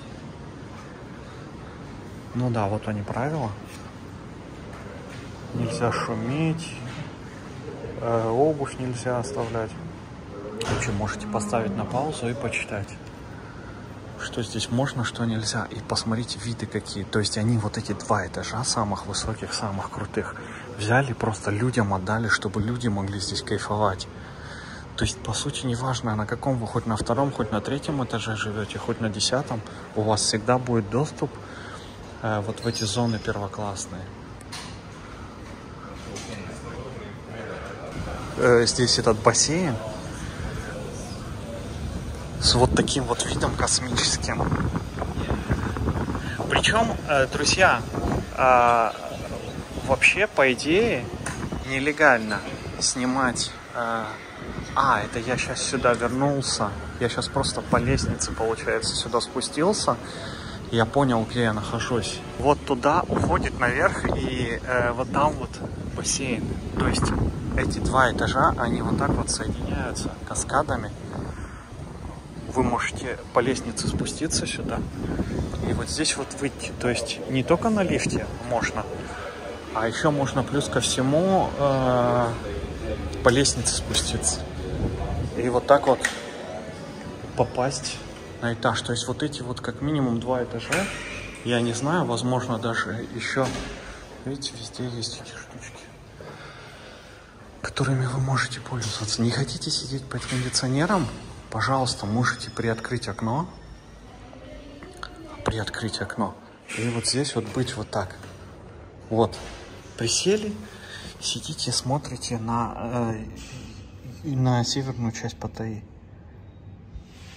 Ну да, вот они правила. Нельзя шуметь. Обувь нельзя оставлять. В общем, можете поставить на паузу и почитать. Что здесь можно, что нельзя. И посмотрите, виды какие. То есть они вот эти 2 этажа самых высоких, самых крутых взяли, просто людям отдали, чтобы люди могли здесь кайфовать. То есть, по сути, неважно, на каком вы, хоть на 2-м, хоть на 3-м этаже живете, хоть на 10-м, у вас всегда будет доступ вот в эти зоны первоклассные. Здесь этот бассейн с вот таким вот видом космическим. Причем, друзья, вообще, по идее, нелегально снимать... это я сейчас сюда вернулся. Я сейчас просто по лестнице, получается, сюда спустился. Я понял, где я нахожусь. Вот туда уходит наверх, и вот там вот бассейн. То есть эти 2 этажа, они вот так вот соединяются каскадами. Вы можете по лестнице спуститься сюда. И вот здесь вот выйти. То есть не только на лифте можно, а еще можно плюс ко всему по лестнице спуститься. И вот так вот попасть на этаж. То есть вот эти вот как минимум 2 этажа. Я не знаю, возможно даже еще. Видите, везде есть эти штучки, которыми вы можете пользоваться. Не хотите сидеть под кондиционером? Пожалуйста, можете приоткрыть окно. Приоткрыть окно. И вот здесь вот быть вот так. Вот. Присели, сидите, смотрите на северную часть Паттайи.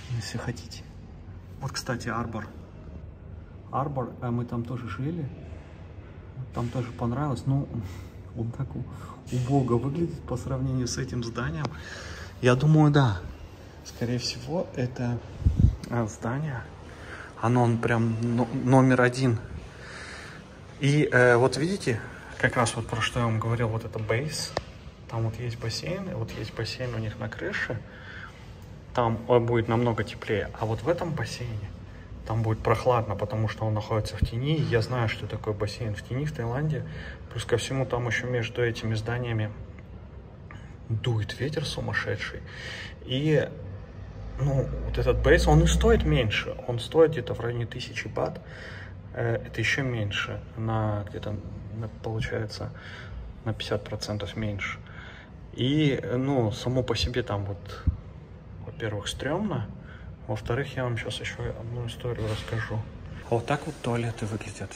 если хотите. Вот, кстати, Арбор. Арбор, мы там тоже жили. Там тоже понравилось. Ну, он так убого выглядит по сравнению с этим зданием. Я думаю, да. Скорее всего, это здание. Он прям номер один. И вот видите, как раз вот про что я вам говорил, вот это бейс. Там вот есть бассейн, и вот есть бассейн у них на крыше. Там будет намного теплее. А вот в этом бассейне там будет прохладно, потому что он находится в тени. Я знаю, что такое бассейн в тени в Таиланде. Плюс ко всему там еще между этими зданиями дует ветер сумасшедший. И ну, вот этот бейс, он и стоит меньше. Он стоит где-то в районе 1000 бат. Это еще меньше. Где-то, получается, на 50% меньше. И, ну, само по себе там вот, во-первых, стрёмно. Во-вторых, я вам сейчас еще одну историю расскажу. Вот так вот туалеты выглядят.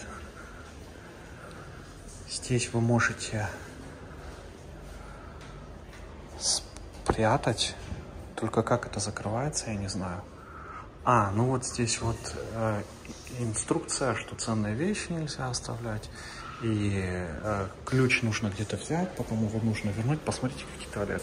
Здесь вы можете спрятать. Только как это закрывается, я не знаю. Ну вот здесь вот инструкция, что ценные вещи нельзя оставлять. И ключ нужно где-то взять, потом его нужно вернуть. Посмотрите, какие туалеты.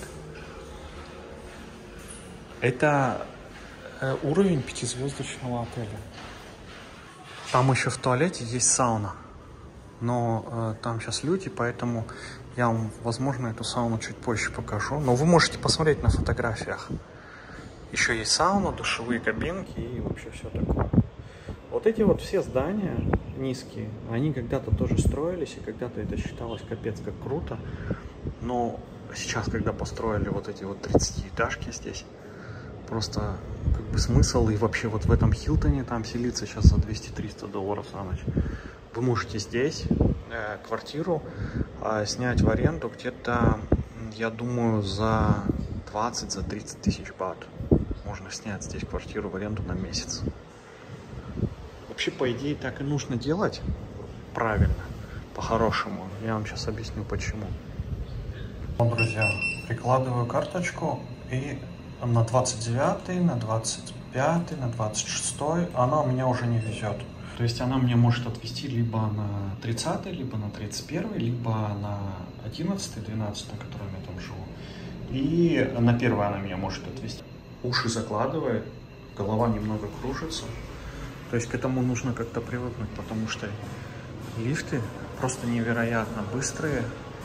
Это уровень 5-звездочного отеля. Там еще в туалете есть сауна. Но там сейчас люди, поэтому я вам, возможно, эту сауну чуть позже покажу. Но вы можете посмотреть на фотографиях. Еще есть сауна, душевые кабинки и вообще все такое. Вот эти вот все здания низкие, они когда-то тоже строились, и когда-то это считалось капец как круто. Но сейчас, когда построили вот эти вот 30-этажки здесь, просто как бы смысл. И вообще вот в этом Хилтоне там селиться сейчас за $200-300 за ночь. Вы можете здесь квартиру снять в аренду где-то, я думаю, за 20-30 тысяч бат. Можно снять здесь квартиру в аренду на месяц. Вообще, по идее, так и нужно делать правильно, по-хорошему. Я вам сейчас объясню, почему. Вот, друзья, прикладываю карточку, и на 29, на 25, на 26 она у меня уже не везет. То есть она мне может отвезти либо на 30, либо на 31, либо на 11, 12, на котором я там живу. И на 1 она меня может отвезти. Уши закладывает, голова немного кружится. То есть к этому нужно как-то привыкнуть, потому что лифты просто невероятно быстрые.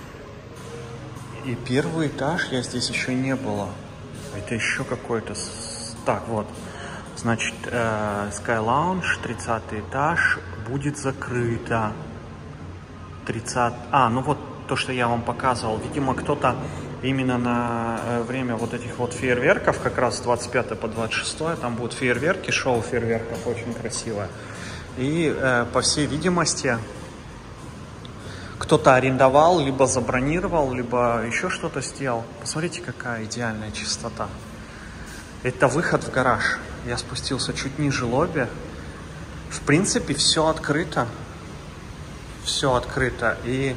И первый этаж я здесь еще не было. Это еще какой-то... Так, вот. Значит, Sky Lounge, 30 этаж, будет закрыто. 30... ну вот то, что я вам показывал. Видимо, кто-то именно на время вот этих вот фейерверков, как раз с 25 по 26, там будут фейерверки, шоу фейерверков очень красивое. И, по всей видимости, кто-то арендовал, либо забронировал, либо еще что-то сделал. Посмотрите, какая идеальная чистота. Это выход в гараж. Я спустился чуть ниже лобби. В принципе, все открыто. Все открыто. И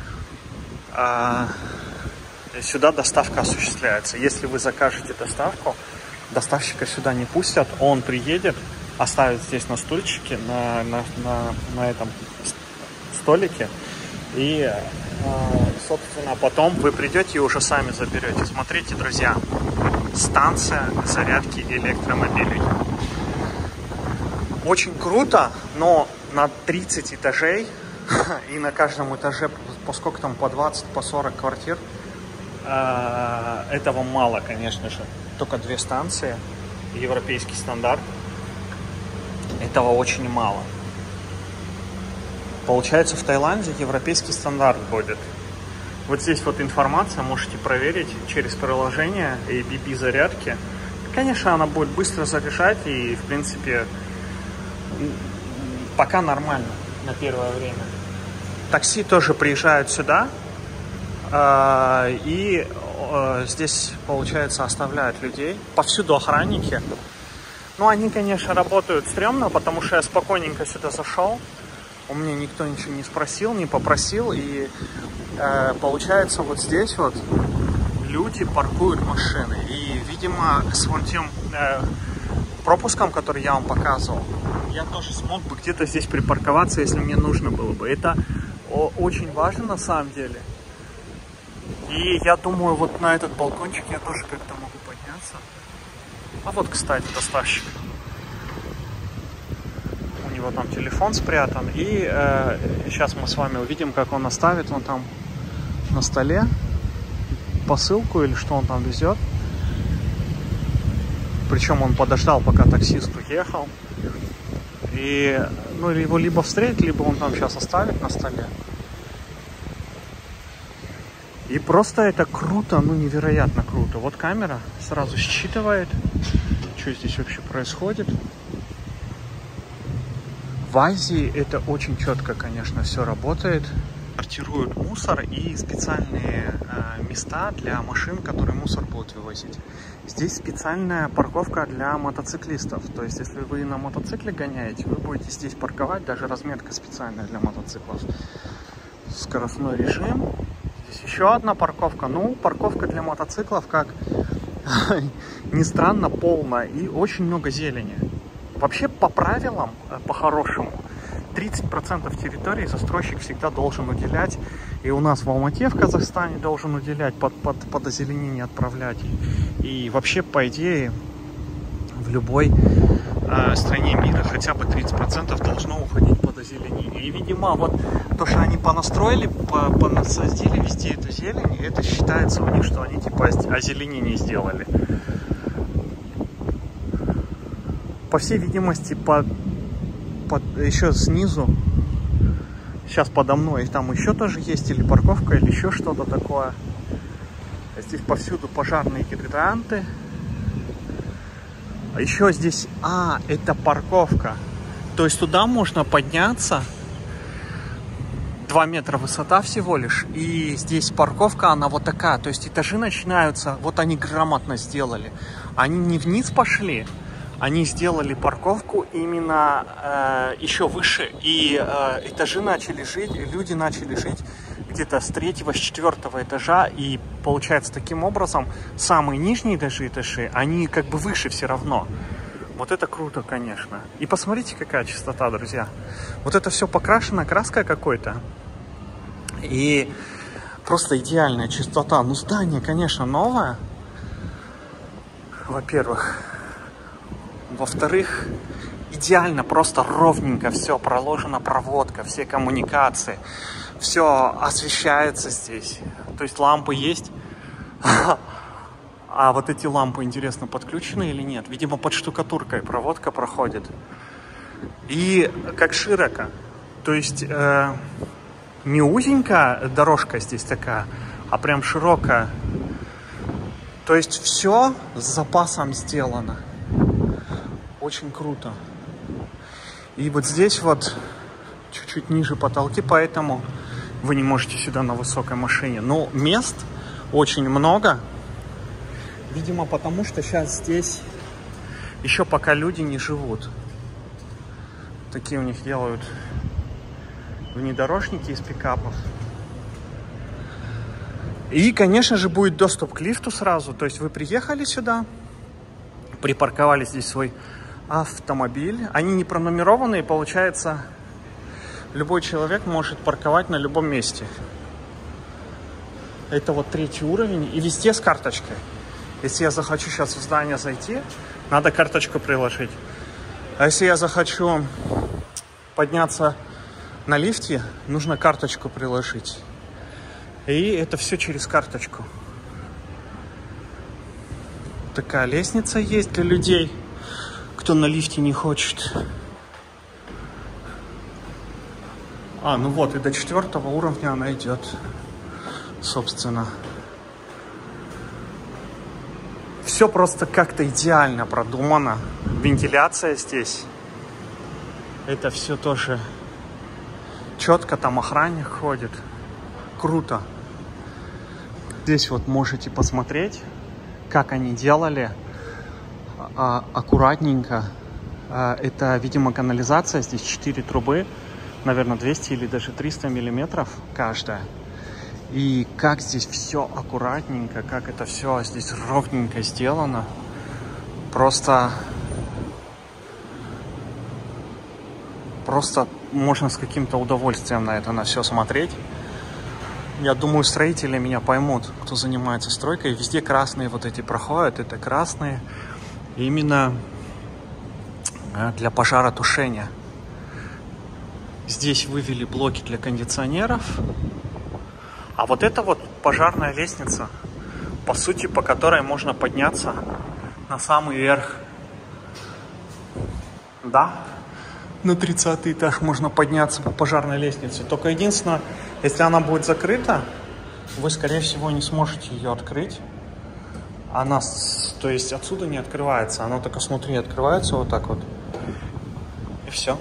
сюда доставка осуществляется. Если вы закажете доставку, доставщика сюда не пустят. Он приедет, оставит здесь на стульчике, на этом столике. И, собственно, потом вы придете и уже сами заберете. Смотрите, друзья, станция зарядки электромобилей. Очень круто, но на 30 этажей и на каждом этаже, поскольку там по 20, по 40 квартир, этого мало, конечно же. Только 2 станции, европейский стандарт. Этого очень мало. Получается, в Таиланде европейский стандарт будет. Вот здесь вот информация, можете проверить через приложение ABB зарядки. Конечно, она будет быстро заряжать, и, в принципе, пока нормально на первое время. Такси тоже приезжают сюда, и здесь, получается, оставляют людей. Повсюду охранники. Ну, они, конечно, работают стрёмно, потому что я спокойненько сюда зашел. У меня никто ничего не спросил, не попросил. И получается, вот здесь вот люди паркуют машины. И, видимо, с вон тем пропуском, который я вам показывал, я тоже смог бы где-то здесь припарковаться, если мне нужно было бы. Это очень важно на самом деле. И я думаю, вот на этот балкончик я тоже как-то могу подняться. А вот, кстати, доставщик. У него там телефон спрятан. И сейчас мы с вами увидим, как он оставит вон там на столе посылку или что он там везет. Причем он подождал, пока таксист уехал. И ну, его либо встретит, либо он там сейчас оставит на столе. И просто это круто, ну невероятно круто. Вот камера сразу считывает, что здесь вообще происходит. В Азии это очень четко, конечно, все работает. Сортируют мусор и специальные места для машин, которые мусор будут вывозить. Здесь специальная парковка для мотоциклистов. То есть, если вы на мотоцикле гоняете, вы будете здесь парковать. Даже разметка специальная для мотоциклов. Скоростной режим. Здесь еще одна парковка. Ну, парковка для мотоциклов, как ни странно, полная. И очень много зелени. Вообще, по правилам, по-хорошему, 30% территории застройщик всегда должен уделять. И у нас в Алмате, в Казахстане, должен уделять, под озеленение отправлять. И вообще, по идее, в любой стране мира хотя бы 30% должно уходить под озеленение. И, видимо, вот то, что они понастроили, понасадили везде эту зелень, это считается у них, что они типа озеленение сделали. По всей видимости, еще снизу, сейчас подо мной, там еще тоже есть или парковка, или еще что-то такое. Здесь повсюду пожарные гидранты. А еще здесь, это парковка. То есть туда можно подняться. 2 метра высота всего лишь. И здесь парковка, она вот такая. То есть этажи начинаются, вот они грамотно сделали. Они не вниз пошли. Они сделали парковку именно еще выше, и этажи начали жить, люди начали жить где-то с 3-го, с 4-го этажа, и получается таким образом самые нижние этажи, они как бы выше все равно. Вот это круто, конечно. И посмотрите, какая чистота, друзья. Вот это все покрашено краской какой-то. И просто идеальная чистота. Ну, здание, конечно, новое, во-первых. Во-вторых, идеально, просто ровненько все проложена, проводка, все коммуникации, все освещается здесь. То есть лампы есть, а вот эти лампы, интересно, подключены или нет? Видимо, под штукатуркой проводка проходит. И как широко, то есть не узенькая дорожка здесь такая, а прям широкая. То есть все с запасом сделано. Очень круто. И вот здесь вот чуть-чуть ниже потолки, поэтому вы не можете сюда на высокой машине. Но мест очень много. Видимо, потому что сейчас здесь еще пока люди не живут. Такие у них делают внедорожники из пикапов. И, конечно же, будет доступ к лифту сразу. То есть вы приехали сюда, припарковали здесь свой автомобиль. Они не пронумерованные, получается, любой человек может парковать на любом месте. Это вот 3-й уровень. И везде с карточкой. Если я захочу сейчас в здание зайти, надо карточку приложить. А если я захочу подняться на лифте, нужно карточку приложить. И это все через карточку. Такая лестница есть для людей, кто на лифте не хочет. Ну вот, и до 4-го уровня она идет, собственно. Все просто как-то идеально продумано. Вентиляция здесь. Это все тоже четко, там охранник ходит. Круто. Здесь вот можете посмотреть, как они делали. Аккуратненько. Это, видимо, канализация. Здесь 4 трубы, наверное, 200 или даже 300 миллиметров каждая. И как здесь все аккуратненько, как это все здесь ровненько сделано. Просто Просто можно с каким-то удовольствием на это, на все смотреть. Я думаю, строители меня поймут, кто занимается стройкой. Везде красные вот эти проходят, это красные именно для пожаротушения. Здесь вывели блоки для кондиционеров. А вот это вот пожарная лестница, по сути, по которой можно подняться на самый верх. Да, на 30-й этаж можно подняться по пожарной лестнице. Только единственное, если она будет закрыта, вы, скорее всего, не сможете ее открыть. Она, то есть, отсюда не открывается. Она только снутри открывается вот так вот. И все.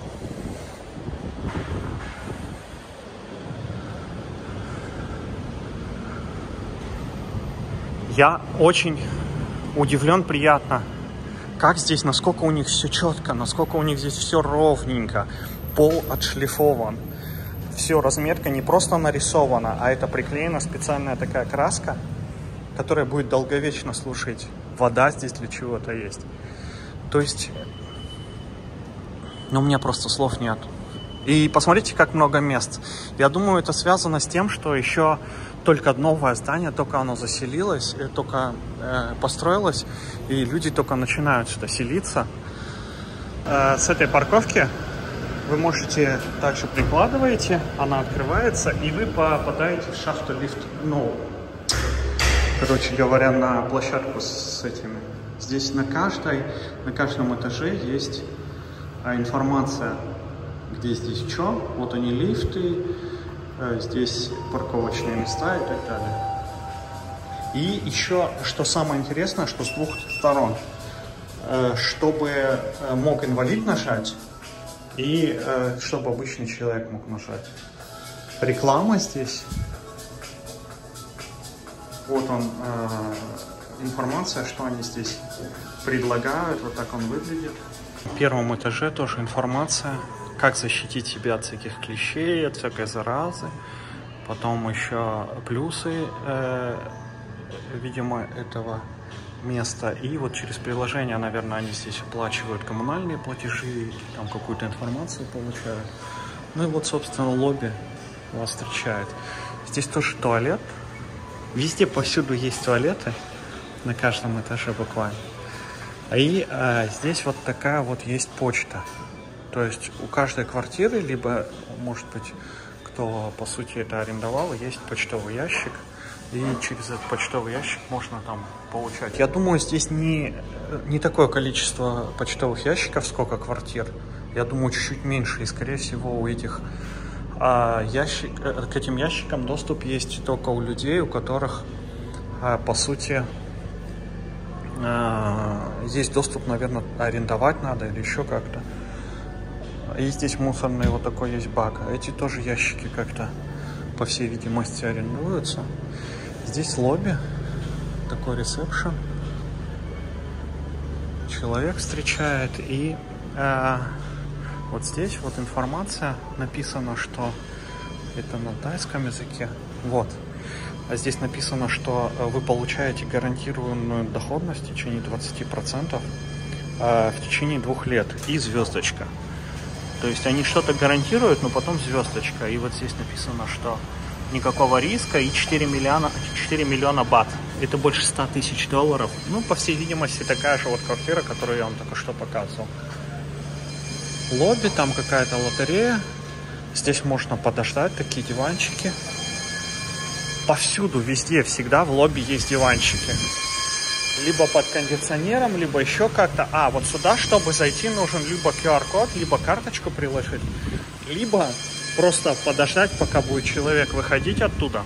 Я очень удивлен, приятно, как здесь, насколько у них все четко, насколько у них здесь все ровненько, пол отшлифован, все, разметка не просто нарисована, а это приклеена специальная такая краска, которая будет долговечно служить. Вода здесь для чего-то есть. То есть, ну, у меня просто слов нет. И посмотрите, как много мест. Я думаю, это связано с тем, что еще только новое здание, только оно заселилось, только построилось, и люди только начинают сюда селиться. С этой парковки вы можете также прикладываете, она открывается, и вы попадаете в шахту лифт. Ну, короче говоря, на площадку с этими. Здесь на каждом этаже есть информация, где здесь что. Вот они лифты. Здесь парковочные места и так далее. И еще, что самое интересное, что с двух сторон, чтобы мог инвалид нажать и чтобы обычный человек мог нажать. Реклама здесь. Вот он, информация, что они здесь предлагают. Вот так он выглядит. На первом этаже тоже информация. Как защитить себя от всяких клещей, от всякой заразы. Потом еще плюсы, видимо, этого места. И вот через приложение, наверное, они здесь оплачивают коммунальные платежи, там какую-то информацию получают. Ну и вот, собственно, лобби вас встречает. Здесь тоже туалет. Везде, повсюду есть туалеты. На каждом этаже буквально. И здесь вот такая вот есть почта. То есть у каждой квартиры, либо, может быть, кто, по сути, это арендовал, есть почтовый ящик. И через этот почтовый ящик можно там получать. Я думаю, здесь не такое количество почтовых ящиков, сколько квартир. Я думаю, чуть-чуть меньше. И, скорее всего, у этих к этим ящикам доступ есть только у людей, у которых, по сути, есть доступ, наверное, арендовать надо или еще как-то. И здесь мусорный вот такой есть бак. Эти тоже ящики как-то, по всей видимости, арендуются. Здесь лобби, такой ресепшн. Человек встречает. И вот здесь вот информация написана, что это на тайском языке. Вот. А здесь написано, что вы получаете гарантированную доходность в течение 20% в течение 2 лет. И звездочка. То есть они что-то гарантируют, но потом звездочка. И вот здесь написано, что никакого риска и 4 миллиона бат. Это больше 100 тысяч долларов. Ну, по всей видимости, такая же вот квартира, которую я вам только что показывал. Лобби, там какая-то лотерея. Здесь можно подождать, такие диванчики. Повсюду, везде, всегда в лобби есть диванчики. Либо под кондиционером, либо еще как-то. А, вот сюда, чтобы зайти, нужен либо QR-код, либо карточку приложить, либо просто подождать, пока будет человек выходить оттуда,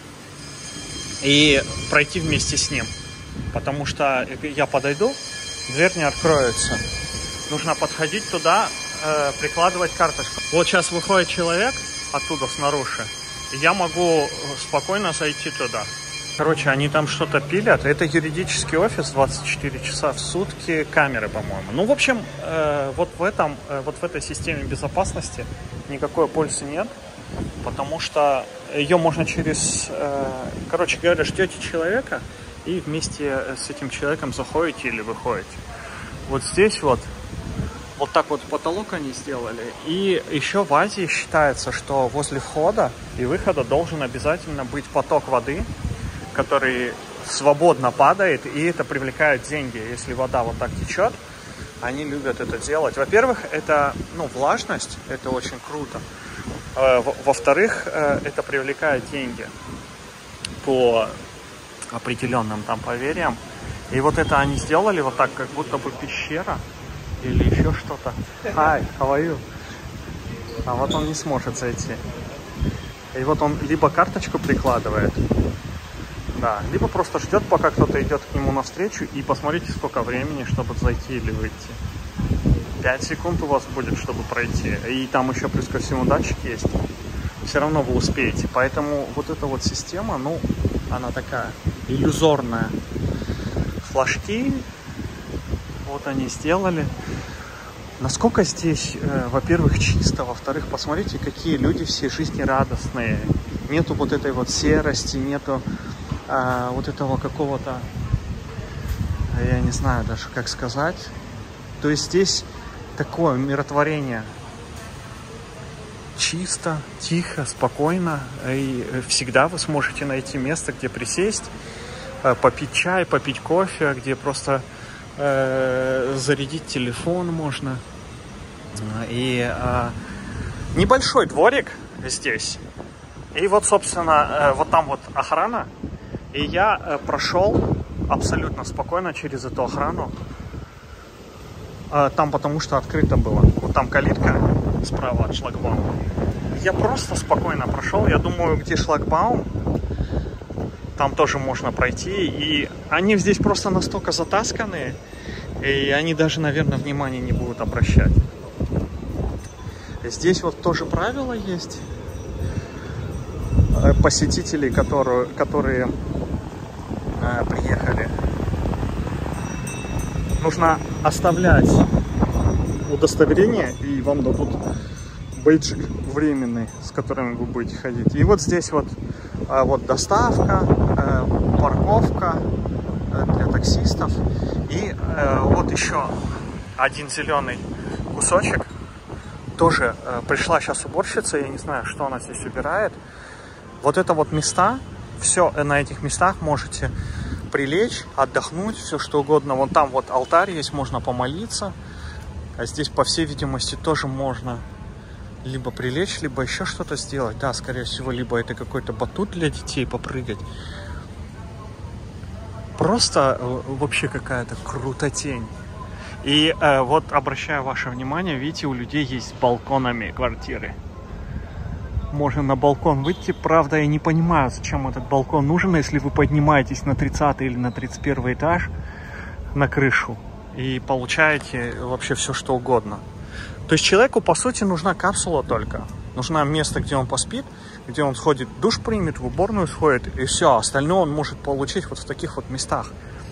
и пройти вместе с ним. Потому что я подойду, дверь не откроется. Нужно подходить туда, прикладывать карточку. Вот сейчас выходит человек оттуда снаружи, и я могу спокойно зайти туда. Короче, они там что-то пилят. Это юридический офис, 24 часа в сутки, камеры, по-моему. Ну, в общем, вот в этой системе безопасности никакой пользы нет, потому что ее можно через... Короче говоря, ждете человека и вместе с этим человеком заходите или выходите. Вот здесь вот Вот так вот потолок они сделали. И еще в Азии считается, что возле входа и выхода должен обязательно быть поток воды, который свободно падает, и это привлекает деньги. Если вода вот так течет, они любят это делать. Во-первых, это, влажность, это очень круто. Во-вторых, это привлекает деньги по определенным там поверьям. И вот это они сделали вот так, как будто бы пещера или еще что-то. Hi, how are you? А вот он не сможет зайти. И вот он либо карточку прикладывает, да, либо просто ждет, пока кто-то идет к нему навстречу. И посмотрите, сколько времени, чтобы зайти или выйти. 5 секунд у вас будет, чтобы пройти. И там еще плюс ко всему датчик есть. Все равно вы успеете. Поэтому вот эта вот система, она такая иллюзорная. Флажки, вот они сделали. Насколько здесь, во-первых, чисто, во-вторых, посмотрите, какие люди все жизнерадостные. Нету вот этой вот серости, нету вот этого какого-то, я не знаю даже, как сказать. То есть здесь такое умиротворение. Чисто, тихо, спокойно. И всегда вы сможете найти место, где присесть, попить чай, попить кофе, где просто зарядить телефон можно. И небольшой дворик здесь. И вот, собственно, вот там вот охрана. И я прошел абсолютно спокойно через эту охрану. Там потому что открыто было. Вот там калитка справа от шлагбаума. Я просто спокойно прошел. Я думаю, где шлагбаум, там тоже можно пройти. И они здесь просто настолько затасканные, и они даже, наверное, внимания не будут обращать. Здесь вот тоже правило есть. Посетителей, которые приехали, нужно оставлять удостоверение, и вам дадут бейджик временный, с которым вы будете ходить. И вот здесь вот доставка, парковка для таксистов. И вот еще один зеленый кусочек. Тоже пришла сейчас уборщица, я не знаю, что она здесь убирает. Вот это вот места, все на этих местах можете прилечь, отдохнуть, все что угодно. Вон там вот алтарь есть, можно помолиться. А здесь, по всей видимости, тоже можно либо прилечь, либо еще что-то сделать. Да, скорее всего, либо это какой-то батут для детей попрыгать. Просто вообще какая-то крутотень. И вот обращаю ваше внимание, видите, у людей есть с балконами квартиры. Можно на балкон выйти. Правда, я не понимаю, зачем этот балкон нужен, если вы поднимаетесь на 30 или на 31 этаж на крышу и получаете вообще все, что угодно. То есть человеку, по сути, нужна капсула только. Нужно место, где он поспит, где он сходит, душ примет, в уборную сходит, и все. Остальное он может получить вот в таких вот местах.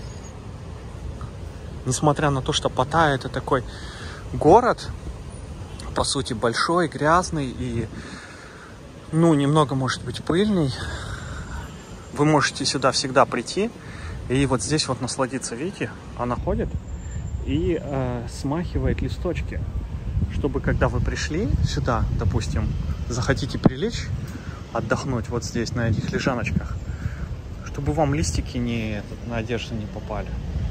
Несмотря на то, что Паттайя — это такой город, по сути, большой, грязный и, немного, может быть, пыльный, вы можете сюда всегда прийти и вот здесь вот насладиться. Видите, она ходит и смахивает листочки, чтобы, когда вы пришли сюда, допустим, захотите прилечь, отдохнуть вот здесь, на этих лежаночках, чтобы вам листики на одежду не попали.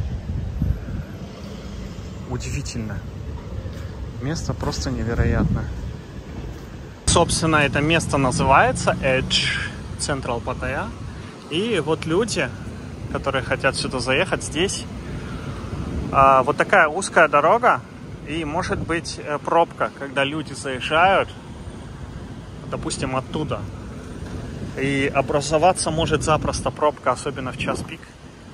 Удивительно. Место просто невероятное. Собственно, это место называется Edge Central Pattaya. И вот люди, которые хотят сюда заехать, здесь вот такая узкая дорога. И может быть пробка, когда люди заезжают, допустим, оттуда. И образоваться может запросто пробка, особенно в час пик.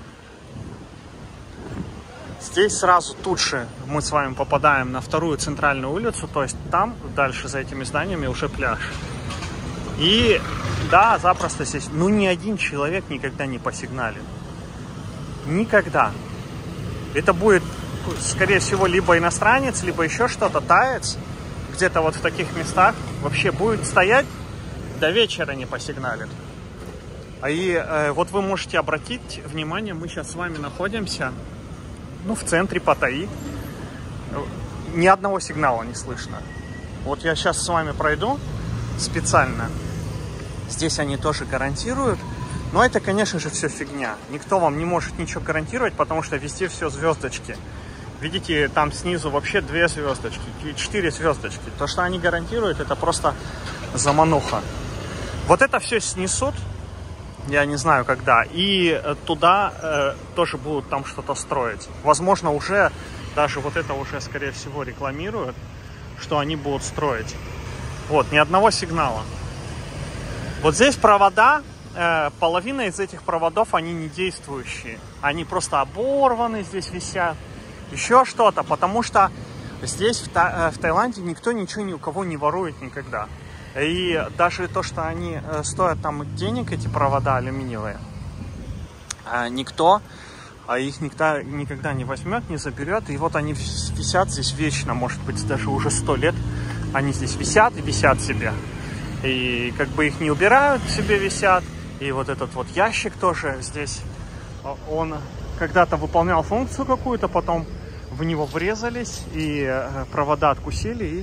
Здесь сразу тут же мы с вами попадаем на вторую центральную улицу, то есть там, дальше за этими зданиями, уже пляж. И да, запросто здесь, ни один человек никогда не посигналит. Никогда. Это будет, скорее всего, либо иностранец, либо еще что-то, таец, где-то вот в таких местах вообще будет стоять, до вечера не посигналит. И вот вы можете обратить внимание, мы сейчас с вами находимся в центре Паттайи. ни одного сигнала не слышно. Вот я сейчас с вами пройду специально. Здесь они тоже гарантируют. Но это, конечно же, все фигня. Никто вам не может ничего гарантировать, потому что везде все звездочки. Видите, там снизу вообще 2 звездочки, 4 звездочки. То, что они гарантируют, это просто замануха. Вот это все снесут, я не знаю когда. И туда тоже будут там что-то строить. Возможно, уже, даже вот это уже, скорее всего, рекламируют, что они будут строить. Вот, ни одного сигнала. Вот здесь провода, половина из этих проводов, они не действующие. Они просто оборваны, здесь висят. Еще что-то, потому что здесь, в Таиланде, никто ничего ни у кого не ворует никогда. И даже то, что они стоят там денег, эти провода алюминиевые, никто их никогда не возьмет, не заберет. И вот они висят здесь вечно, может быть, даже уже 100 лет. Они здесь висят и висят себе. И как бы их не убирают, себе висят. И вот этот вот ящик тоже здесь, он когда-то выполнял функцию какую-то, потом в него врезались, и провода откусили, и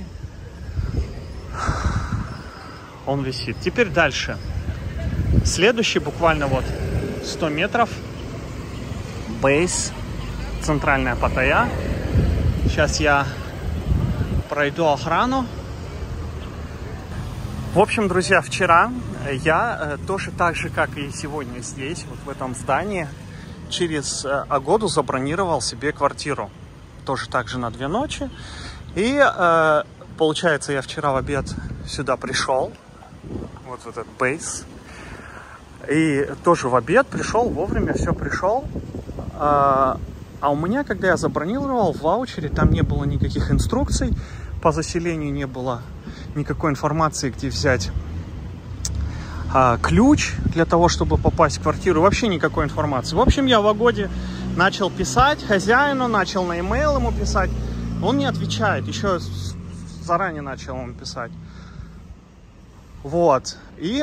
он висит. Теперь дальше. Следующий буквально вот 100 метров. Бейс. Центральная Паттайя. Сейчас я пройду охрану. В общем, друзья, вчера я тоже так же, как и сегодня здесь, вот в этом здании, через Агоду забронировал себе квартиру. Тоже так же на 2 ночи. И получается, я вчера в обед сюда пришел. Вот в этот бейс. И тоже в обед пришел, вовремя все пришел. А у меня, когда я забронировал в ваучере, там не было никаких инструкций по заселению, не было никакой информации, где взять ключ для того, чтобы попасть в квартиру. Вообще никакой информации. В общем, я в Агоде начал писать хозяину, начал на e-mail ему писать. Он не отвечает. Еще заранее начал ему писать. Вот. И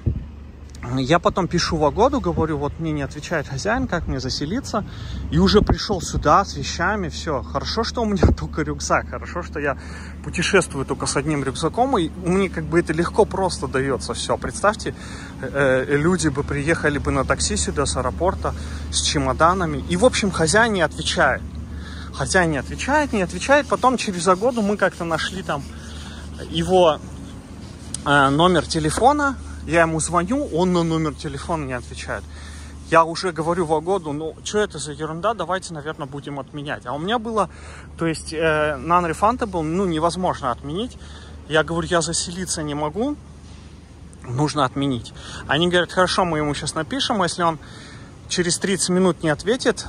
я потом пишу в Агоду, говорю, вот мне не отвечает хозяин, как мне заселиться. И уже пришел сюда с вещами, все. Хорошо, что у меня только рюкзак. Хорошо, что я путешествую только с одним рюкзаком. И мне как бы это легко просто дается все. Представьте, люди бы приехали бы на такси сюда с аэропорта с чемоданами. И, в общем, хозяин не отвечает. Хозяин не отвечает. Потом через Агоду мы как-то нашли там его номер телефона. Я ему звоню, он на номер телефона не отвечает. Я уже говорю в Агоду, ну, что это за ерунда, давайте, наверное, будем отменять. А у меня было, то есть, non-refundable, ну, невозможно отменить. Я говорю, я заселиться не могу, нужно отменить. Они говорят, хорошо, мы ему сейчас напишем, а если он через 30 минут не ответит,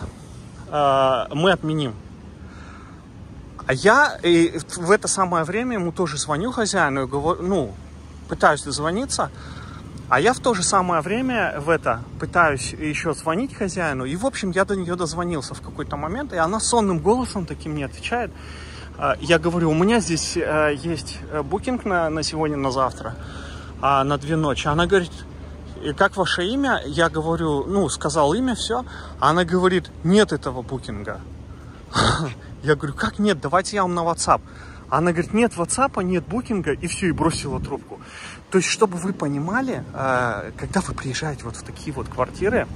мы отменим. А я в это самое время ему тоже звоню хозяину и говорю, ну, пытаюсь дозвониться. А я в то же самое время пытаюсь еще звонить хозяину. И, в общем, я до нее дозвонился в какой-то момент. И она сонным голосом таким не отвечает. Я говорю, у меня здесь есть букинг на сегодня, на завтра, на 2 ночи. Она говорит, как ваше имя? Я говорю, ну, сказал имя, все. Она говорит, нет этого букинга. Я говорю, как нет? Давайте я вам на WhatsApp. Она говорит, нет WhatsApp, нет букинга, и все, и бросила трубку. То есть, чтобы вы понимали, когда вы приезжаете вот в такие вот квартиры,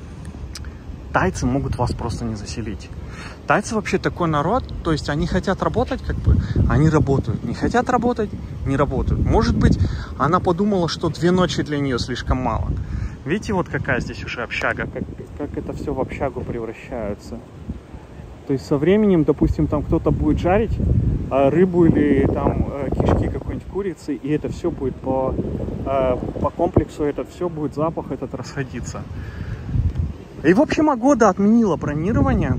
тайцы могут вас просто не заселить. Тайцы вообще такой народ, то есть они хотят работать, как бы, они работают. Не хотят работать, не работают. Может быть, она подумала, что 2 ночи для нее слишком мало. Видите, вот какая здесь уже общага, как это все в общагу превращается. То есть со временем, допустим, там кто-то будет жарить рыбу или там кишки какой-нибудь курицы, и это все будет по комплексу, это все будет запах этот расходиться. И в общем, Агода отменила бронирование,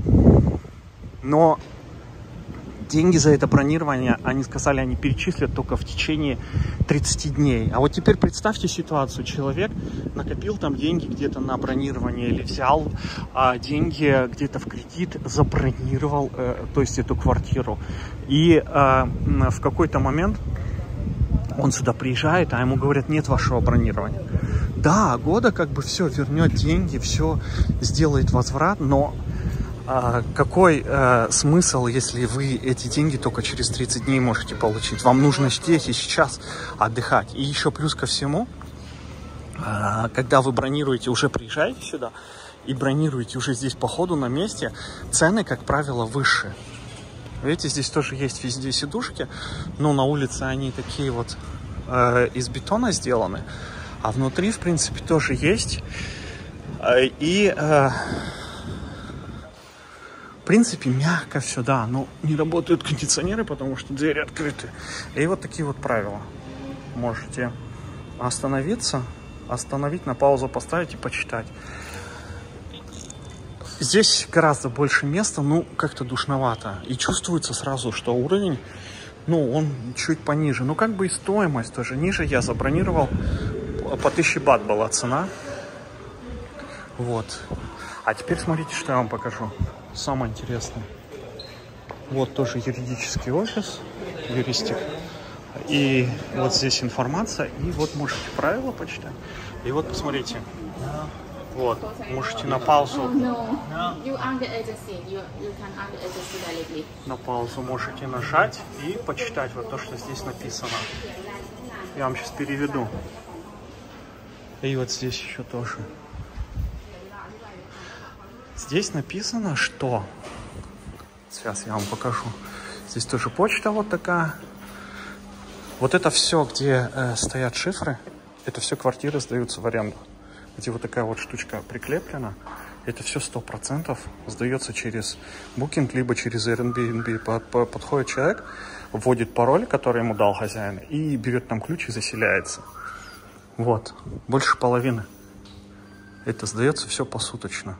но деньги за это бронирование, они сказали, они перечислят только в течение 30 дней. А вот теперь представьте ситуацию. Человек накопил там деньги где-то на бронирование или взял деньги где-то в кредит, забронировал, то есть эту квартиру. И в какой-то момент он сюда приезжает, а ему говорят, нет вашего бронирования. Да, Агода как бы все вернет деньги, все сделает возврат, но какой смысл, если вы эти деньги только через 30 дней можете получить? Вам нужно здесь и сейчас отдыхать. И еще плюс ко всему, когда вы бронируете, уже приезжаете сюда и бронируете уже здесь по ходу на месте, цены, как правило, выше. Видите, здесь тоже есть везде сидушки, но на улице они такие вот из бетона сделаны, а внутри, в принципе, тоже есть. И в принципе, мягко все, да, но не работают кондиционеры, потому что двери открыты. И вот такие вот правила. Можете остановиться, остановить, на паузу поставить и почитать. Здесь гораздо больше места, ну, как-то душновато. И чувствуется сразу, что уровень, ну, он чуть пониже. Ну, как бы и стоимость тоже ниже. Я забронировал, по 1000 бат была цена. Вот. А теперь смотрите, что я вам покажу. Самое интересное. Вот тоже юридический офис, юристик. И вот здесь информация. И вот можете правила почитать. И вот посмотрите. Вот. Можете на паузу. На паузу можете нажать и почитать вот то, что здесь написано. Я вам сейчас переведу. И вот здесь еще тоже. Здесь написано, что... Сейчас я вам покажу. Здесь тоже почта вот такая. Вот это все, где стоят шифры, это все квартиры сдаются в аренду. Где вот такая вот штучка прикреплена, это все 100% сдается через Booking, либо через Airbnb. Подходит человек, вводит пароль, который ему дал хозяин, и берет там ключ и заселяется. Вот. Больше половины. Это сдается все посуточно.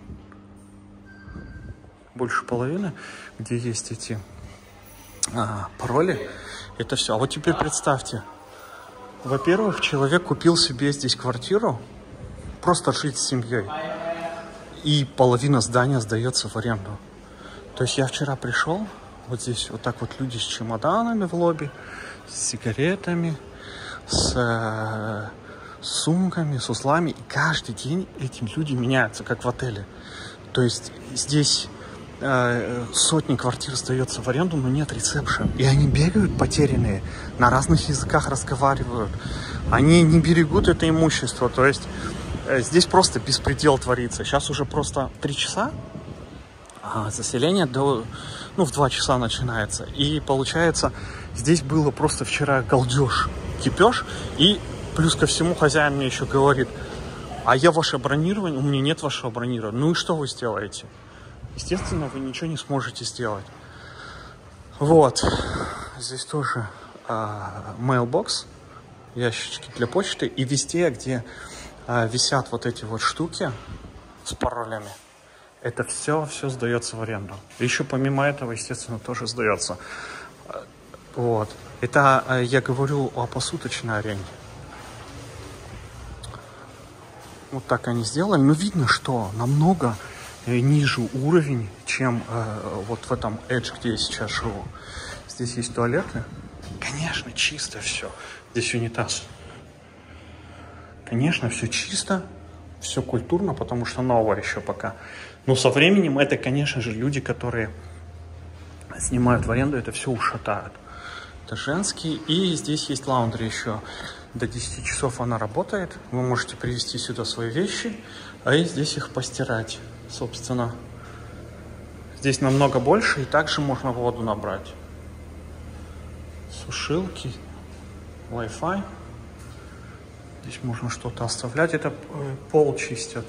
Больше половины, где есть эти пароли, это все. А вот теперь представьте, во-первых, человек купил себе здесь квартиру, просто жить с семьей, и половина здания сдается в аренду. То есть я вчера пришел, вот здесь вот так вот люди с чемоданами в лобби, с сигаретами, с сумками, с узлами, и каждый день эти люди меняются, как в отеле. То есть здесь сотни квартир сдается в аренду, но нет ресепшн. И они бегают потерянные, на разных языках разговаривают. Они не берегут это имущество. То есть здесь просто беспредел творится. Сейчас уже просто 3 часа, а заселение в 2 часа начинается. И получается, здесь было просто вчера галдеж, кипеж. И плюс ко всему хозяин мне еще говорит: а я ваше бронирование, у меня нет вашего бронирования. Ну и что вы сделаете? Естественно, вы ничего не сможете сделать. Вот. Здесь тоже mailbox, ящички для почты. И везде, где висят вот эти вот штуки с паролями, это все сдается в аренду. Еще помимо этого, естественно, тоже сдается. Вот. Это я говорю о посуточной аренде. Вот так они сделали. Но видно, что намного ниже уровень, чем вот в этом Edge, где я сейчас живу. Здесь есть туалеты. Конечно, чисто все. Здесь унитаз. Конечно, все чисто, все культурно, потому что новое еще пока. Но со временем это, конечно же, люди, которые снимают в аренду, это все ушатают. Это женский. И здесь есть лаундри еще. До 10 часов она работает. Вы можете привезти сюда свои вещи, а и здесь их постирать. Собственно, здесь намного больше, и также можно воду набрать. Сушилки, Wi-Fi. Здесь можно что-то оставлять. Это пол чистят.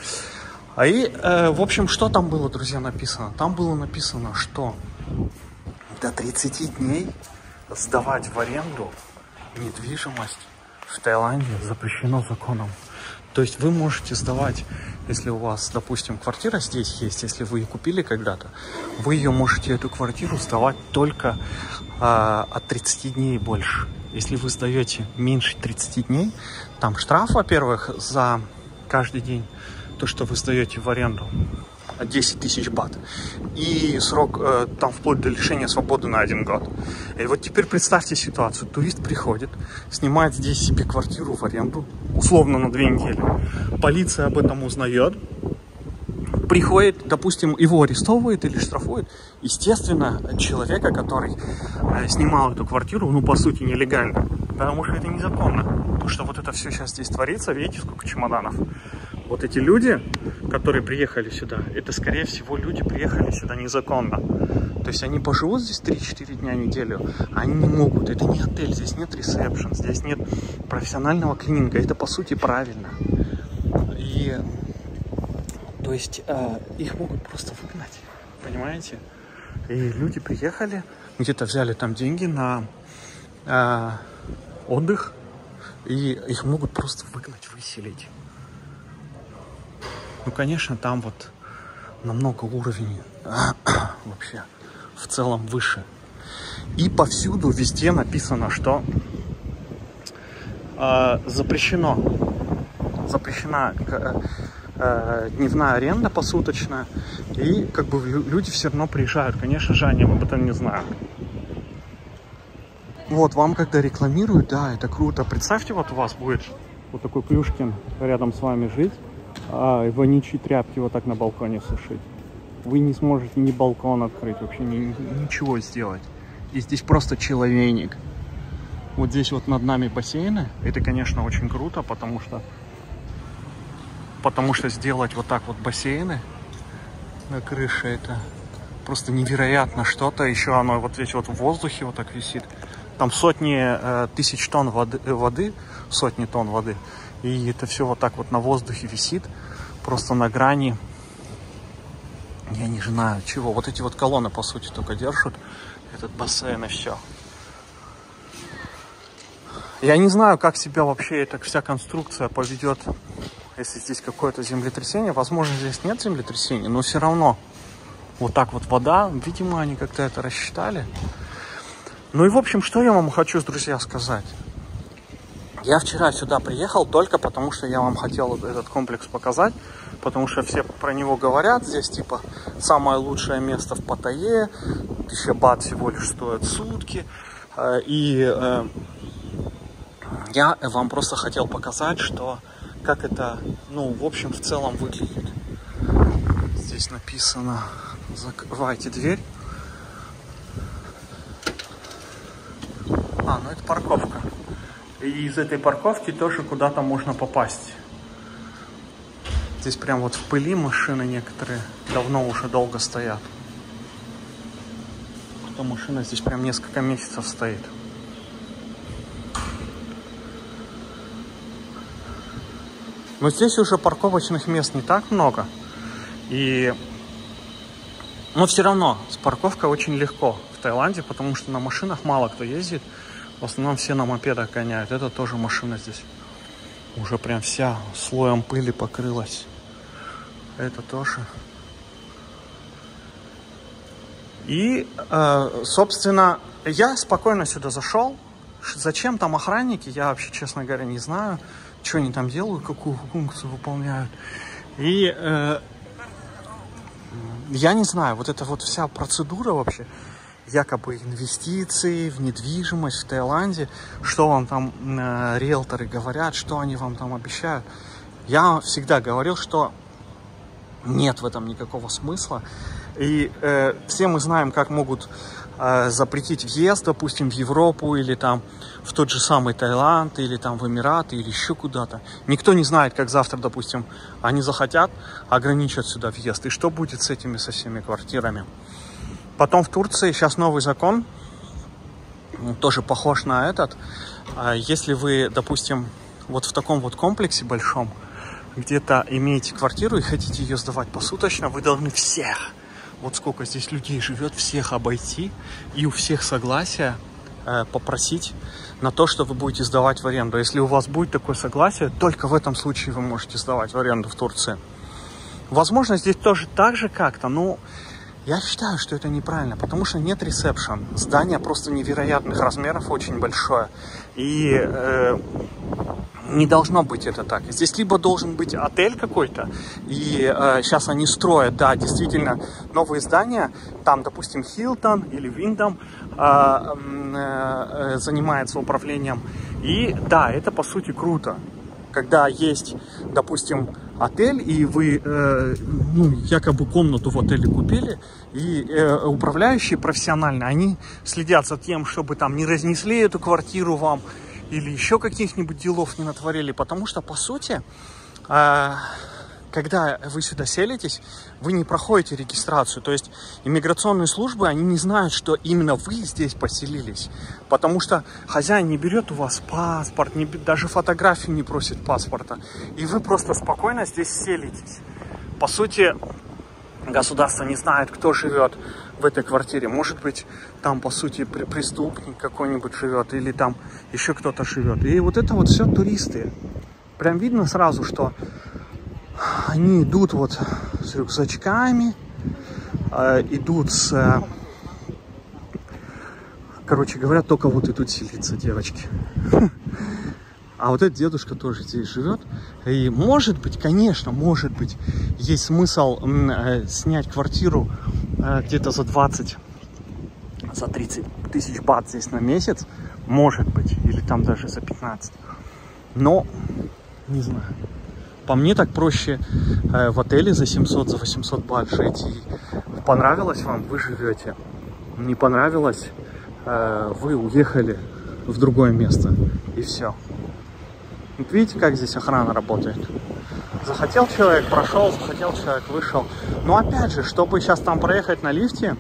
В общем, что там было, друзья, написано? Там было написано, что до 30 дней сдавать в аренду недвижимость в Таиланде запрещено законом. То есть вы можете сдавать, если у вас, допустим, квартира здесь есть, если вы ее купили когда-то, вы ее можете, эту квартиру, сдавать только от 30 дней и больше. Если вы сдаете меньше 30 дней, там штраф, во-первых, за каждый день, то, что вы сдаете в аренду, 10 тысяч бат. И срок там вплоть до лишения свободы на 1 год. И вот теперь представьте ситуацию. Турист приходит, снимает здесь себе квартиру в аренду, условно на 2 недели. Полиция об этом узнает. приходит, допустим, его арестовывают или штрафуют, естественно, человека, который снимал эту квартиру, ну, по сути, нелегально, потому что это незаконно. Потому что вот это все сейчас здесь творится, видите, сколько чемоданов. Вот эти люди, которые приехали сюда, это, скорее всего, люди приехали сюда незаконно. То есть они поживут здесь 3-4 дня в неделю, а они не могут. Это не отель, здесь нет ресепшн, здесь нет профессионального клининга. Это, по сути, правильно. И, то есть, их могут просто выгнать, понимаете? И люди приехали, где-то взяли там деньги на отдых, и их могут просто выгнать, выселить. Ну, конечно, там вот намного уровень вообще в целом выше. И повсюду везде написано, что запрещена дневная аренда посуточная. И как бы люди все равно приезжают. Конечно же, они об этом не знают. Вот, вам когда рекламируют, да, это круто. Представьте, вот у вас будет вот такой Плюшкин рядом с вами жить, и вонючие тряпки вот так на балконе сушить. Вы не сможете ни балкон открыть, вообще ничего сделать. И здесь просто человейник. Вот здесь вот над нами бассейны. Это, конечно, очень круто, потому что сделать вот так вот бассейны на крыше, это просто невероятно что-то. Еще оно вот здесь вот в воздухе вот так висит. Там сотни тысяч тонн воды, сотни тонн воды. И это все вот так вот на воздухе висит, просто на грани, я не знаю чего. Вот эти вот колонны, по сути, только держат этот бассейн и все. Я не знаю, как себя вообще эта вся конструкция поведет, если здесь какое-то землетрясение. Возможно, здесь нет землетрясения, но все равно вот так вот вода, видимо, они как-то это рассчитали. Ну и, в общем, что я вам хочу, друзья, сказать. Я вчера сюда приехал только потому, что я вам хотел этот комплекс показать, потому что все про него говорят. Здесь типа самое лучшее место в Паттайе, 1000 бат всего лишь стоит сутки. И я вам просто хотел показать, что как это, ну, в общем, в целом выглядит. Здесь написано: закрывайте дверь. Ну это парковка. И из этой парковки тоже куда-то можно попасть. Здесь прям вот в пыли машины некоторые давно уже долго стоят. Эта машина здесь прям несколько месяцев стоит. Но здесь уже парковочных мест не так много. Но все равно с парковкой очень легко в Таиланде, потому что на машинах мало кто ездит. В основном все на мопедах гоняют. Это тоже машина здесь. Уже прям вся слоем пыли покрылась. Это тоже. И, собственно, я спокойно сюда зашел. Зачем там охранники, я вообще, честно говоря, не знаю. Что они там делают, какую функцию выполняют. И я не знаю, вот эта вот вся процедура вообще, якобы инвестиции в недвижимость в Таиланде, что вам там риэлторы говорят, что они вам там обещают. Я всегда говорил, что нет в этом никакого смысла. И все мы знаем, как могут запретить въезд, допустим, в Европу или там в тот же самый Таиланд, или там в Эмираты, или еще куда-то. Никто не знает, как завтра, допустим, они захотят ограничить сюда въезд. И что будет с этими, со всеми квартирами. Потом в Турции сейчас новый закон, тоже похож на этот. Если вы, допустим, вот в таком вот комплексе большом, где-то имеете квартиру и хотите ее сдавать посуточно, вы должны всех, вот сколько здесь людей живет, всех обойти и у всех согласия попросить на то, что вы будете сдавать в аренду. Если у вас будет такое согласие, только в этом случае вы можете сдавать в аренду в Турции. Возможно, здесь тоже так же как-то, но я считаю, что это неправильно, потому что нет ресепшн. Здание просто невероятных размеров, очень большое. И не должно быть это так. Здесь либо должен быть отель какой-то, и сейчас они строят, да, действительно, новые здания. Там, допустим, Hilton или Wyndham занимается управлением. И да, это по сути круто. Когда есть, допустим, отель, и вы ну, якобы комнату в отеле купили, и управляющие профессионально, они следят за тем, чтобы там не разнесли эту квартиру вам, или еще каких-нибудь делов не натворили, потому что, по сути, когда вы сюда селитесь, вы не проходите регистрацию. То есть иммиграционные службы, они не знают, что именно вы здесь поселились. Потому что хозяин не берет у вас паспорт, даже фотографию не просит паспорта. И вы просто спокойно здесь селитесь. По сути, государство не знает, кто живет в этой квартире. Может быть, там, по сути, преступник какой-нибудь живет, или там еще кто-то живет. И вот это вот все туристы. Прям видно сразу, что они идут вот с рюкзачками, идут с... Короче говоря, только вот идут селиться девочки. А вот этот дедушка тоже здесь живет. И может быть, конечно, может быть, есть смысл снять квартиру где-то за 20, за 30 тысяч бат здесь на месяц. Может быть, или там даже за 15. Но, не знаю. По мне так проще в отеле за 700, за 800 бат жить. И понравилось вам, вы живете. Не понравилось, вы уехали в другое место. И все. Вот видите, как здесь охрана работает? Захотел человек, прошел, захотел человек, вышел. Но опять же, чтобы сейчас там проехать на лифте,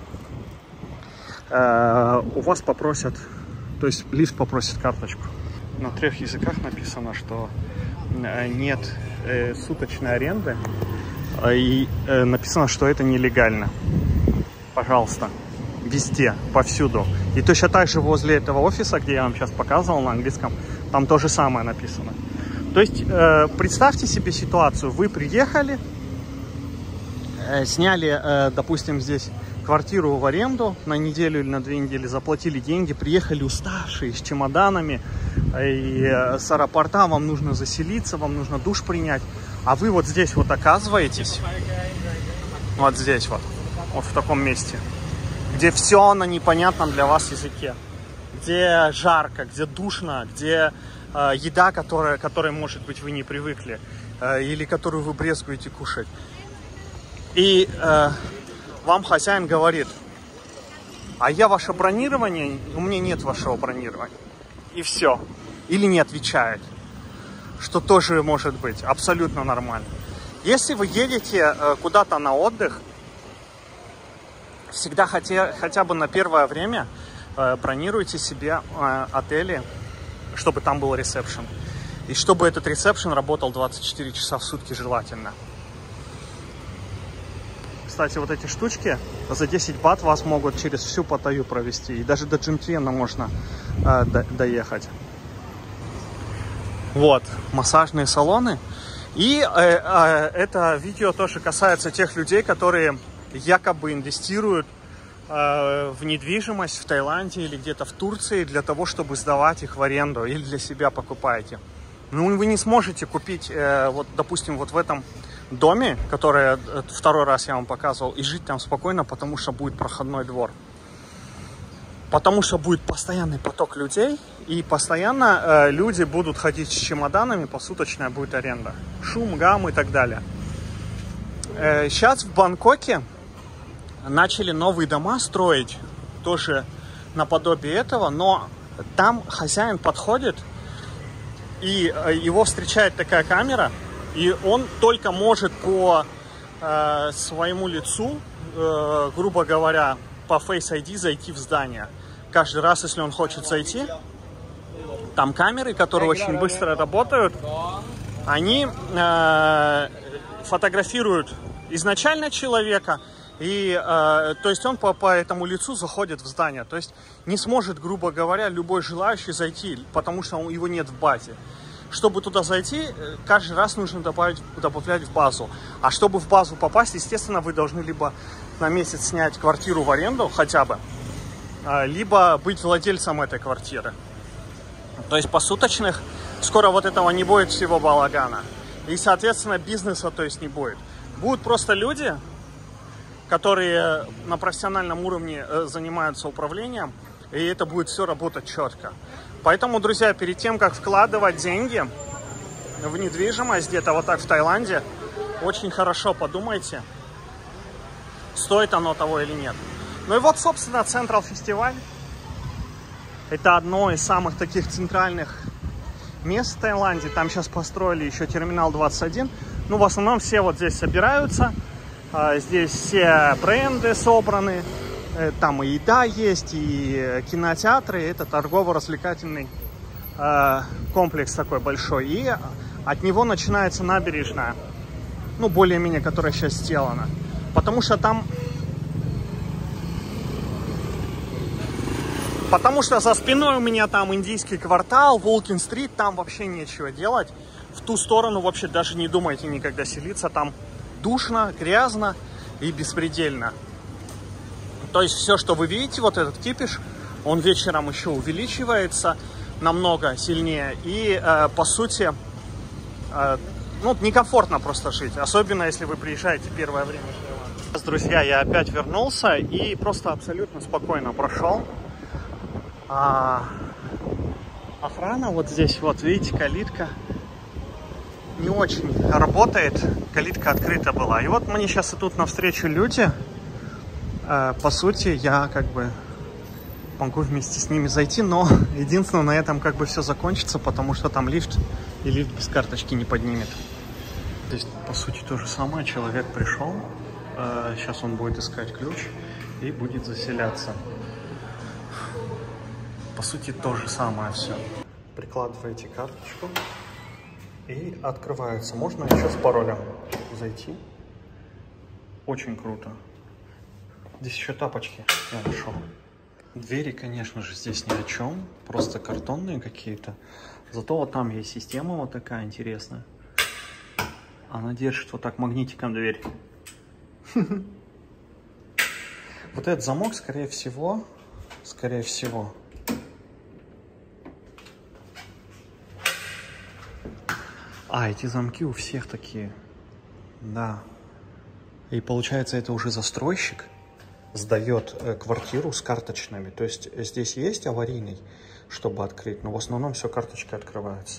у вас попросят, то есть лифт попросит карточку. На 3 языках написано, что нет суточной аренды, и написано, что это нелегально. Пожалуйста, везде, повсюду. И точно так же возле этого офиса, где я вам сейчас показывал на английском, там то же самое написано. То есть представьте себе ситуацию. Вы приехали, сняли, допустим, здесь квартиру в аренду на неделю или на 2 недели, заплатили деньги, приехали уставшие, с чемоданами, и с аэропорта вам нужно заселиться, вам нужно душ принять, а вы вот здесь вот оказываетесь, вот здесь вот, вот в таком месте, где все на непонятном для вас языке, где жарко, где душно, где еда, которой, может быть, вы не привыкли, или которую вы брезгуете кушать. И вам хозяин говорит: а я ваше бронирование, у меня нет вашего бронирования. И все. Или не отвечает. Что тоже может быть абсолютно нормально. Если вы едете куда-то на отдых, всегда хотя бы на первое время бронируйте себе отели, чтобы там был ресепшн. И чтобы этот ресепшн работал 24 часа в сутки желательно. Кстати, вот эти штучки за 10 бат вас могут через всю Паттайю провести. И даже до Джинтиена можно доехать. Вот, массажные салоны. И это видео тоже касается тех людей, которые якобы инвестируют в недвижимость в Таиланде или где-то в Турции для того, чтобы сдавать их в аренду, или для себя покупаете. Ну, вы не сможете купить, вот, допустим, вот в этом доме, который второй раз я вам показывал, и жить там спокойно, потому что будет проходной двор. Потому что будет постоянный поток людей, и постоянно люди будут ходить с чемоданами, посуточная будет аренда. Шум, гам и так далее. Сейчас в Бангкоке начали новые дома строить, тоже наподобие этого, но там хозяин подходит, и его встречает такая камера, и он только может по своему лицу, грубо говоря, по Face ID зайти в здание. Каждый раз, если он хочет зайти, там камеры, которые очень быстро работают, они фотографируют изначально человека, и то есть он по этому лицу заходит в здание. То есть не сможет, грубо говоря, любой желающий зайти, потому что его нет в базе. Чтобы туда зайти, каждый раз нужно добавлять в базу. А чтобы в базу попасть, естественно, вы должны либо на месяц снять квартиру в аренду хотя бы, либо быть владельцем этой квартиры. То есть посуточных скоро вот этого не будет, всего балагана. И, соответственно, бизнеса то есть не будет. Будут просто люди, которые на профессиональном уровне занимаются управлением, и это будет все работать четко. Поэтому, друзья, перед тем, как вкладывать деньги, в недвижимость где-то вот так в Таиланде, очень хорошо подумайте, стоит оно того или нет. Ну и вот, собственно, Central фестиваль. Это одно из самых таких центральных мест в Таиланде. Там сейчас построили еще терминал 21. Ну, в основном все вот здесь собираются. Здесь все бренды собраны. Там и еда есть, и кинотеатры. Это торгово-развлекательный комплекс такой большой. И от него начинается набережная. Ну, более-менее, которая сейчас сделана. Потому что там... Потому что за спиной у меня там индийский квартал, Волкин-стрит, там вообще нечего делать. В ту сторону вообще даже не думайте никогда селиться. Там душно, грязно и беспредельно. То есть все, что вы видите, вот этот кипиш, он вечером еще увеличивается намного сильнее. И по сути, ну, некомфортно просто жить. Особенно, если вы приезжаете первое время. Сейчас, друзья, я опять вернулся и просто абсолютно спокойно прошел. Охрана вот здесь, вот видите, калитка не очень работает, калитка открыта была. И вот мне сейчас идут навстречу люди. По сути, я как бы могу вместе с ними зайти, но единственное, на этом как бы все закончится, потому что там лифт, и лифт без карточки не поднимет. Здесь, по сути, то же самое. Человек пришел, сейчас он будет искать ключ и будет заселяться. По сути, то же самое все. Прикладываете карточку и открывается. Можно еще с паролем зайти. Очень круто. Здесь еще тапочки я нашел. Двери, конечно же, здесь ни о чем. Просто картонные какие-то. Зато вот там есть система вот такая интересная. Она держит вот так магнитиком дверь. Вот этот замок, скорее всего... эти замки у всех такие. Да. И получается, это уже застройщик сдает квартиру с карточными. То есть здесь есть аварийный, чтобы открыть, но в основном все карточкой открывается.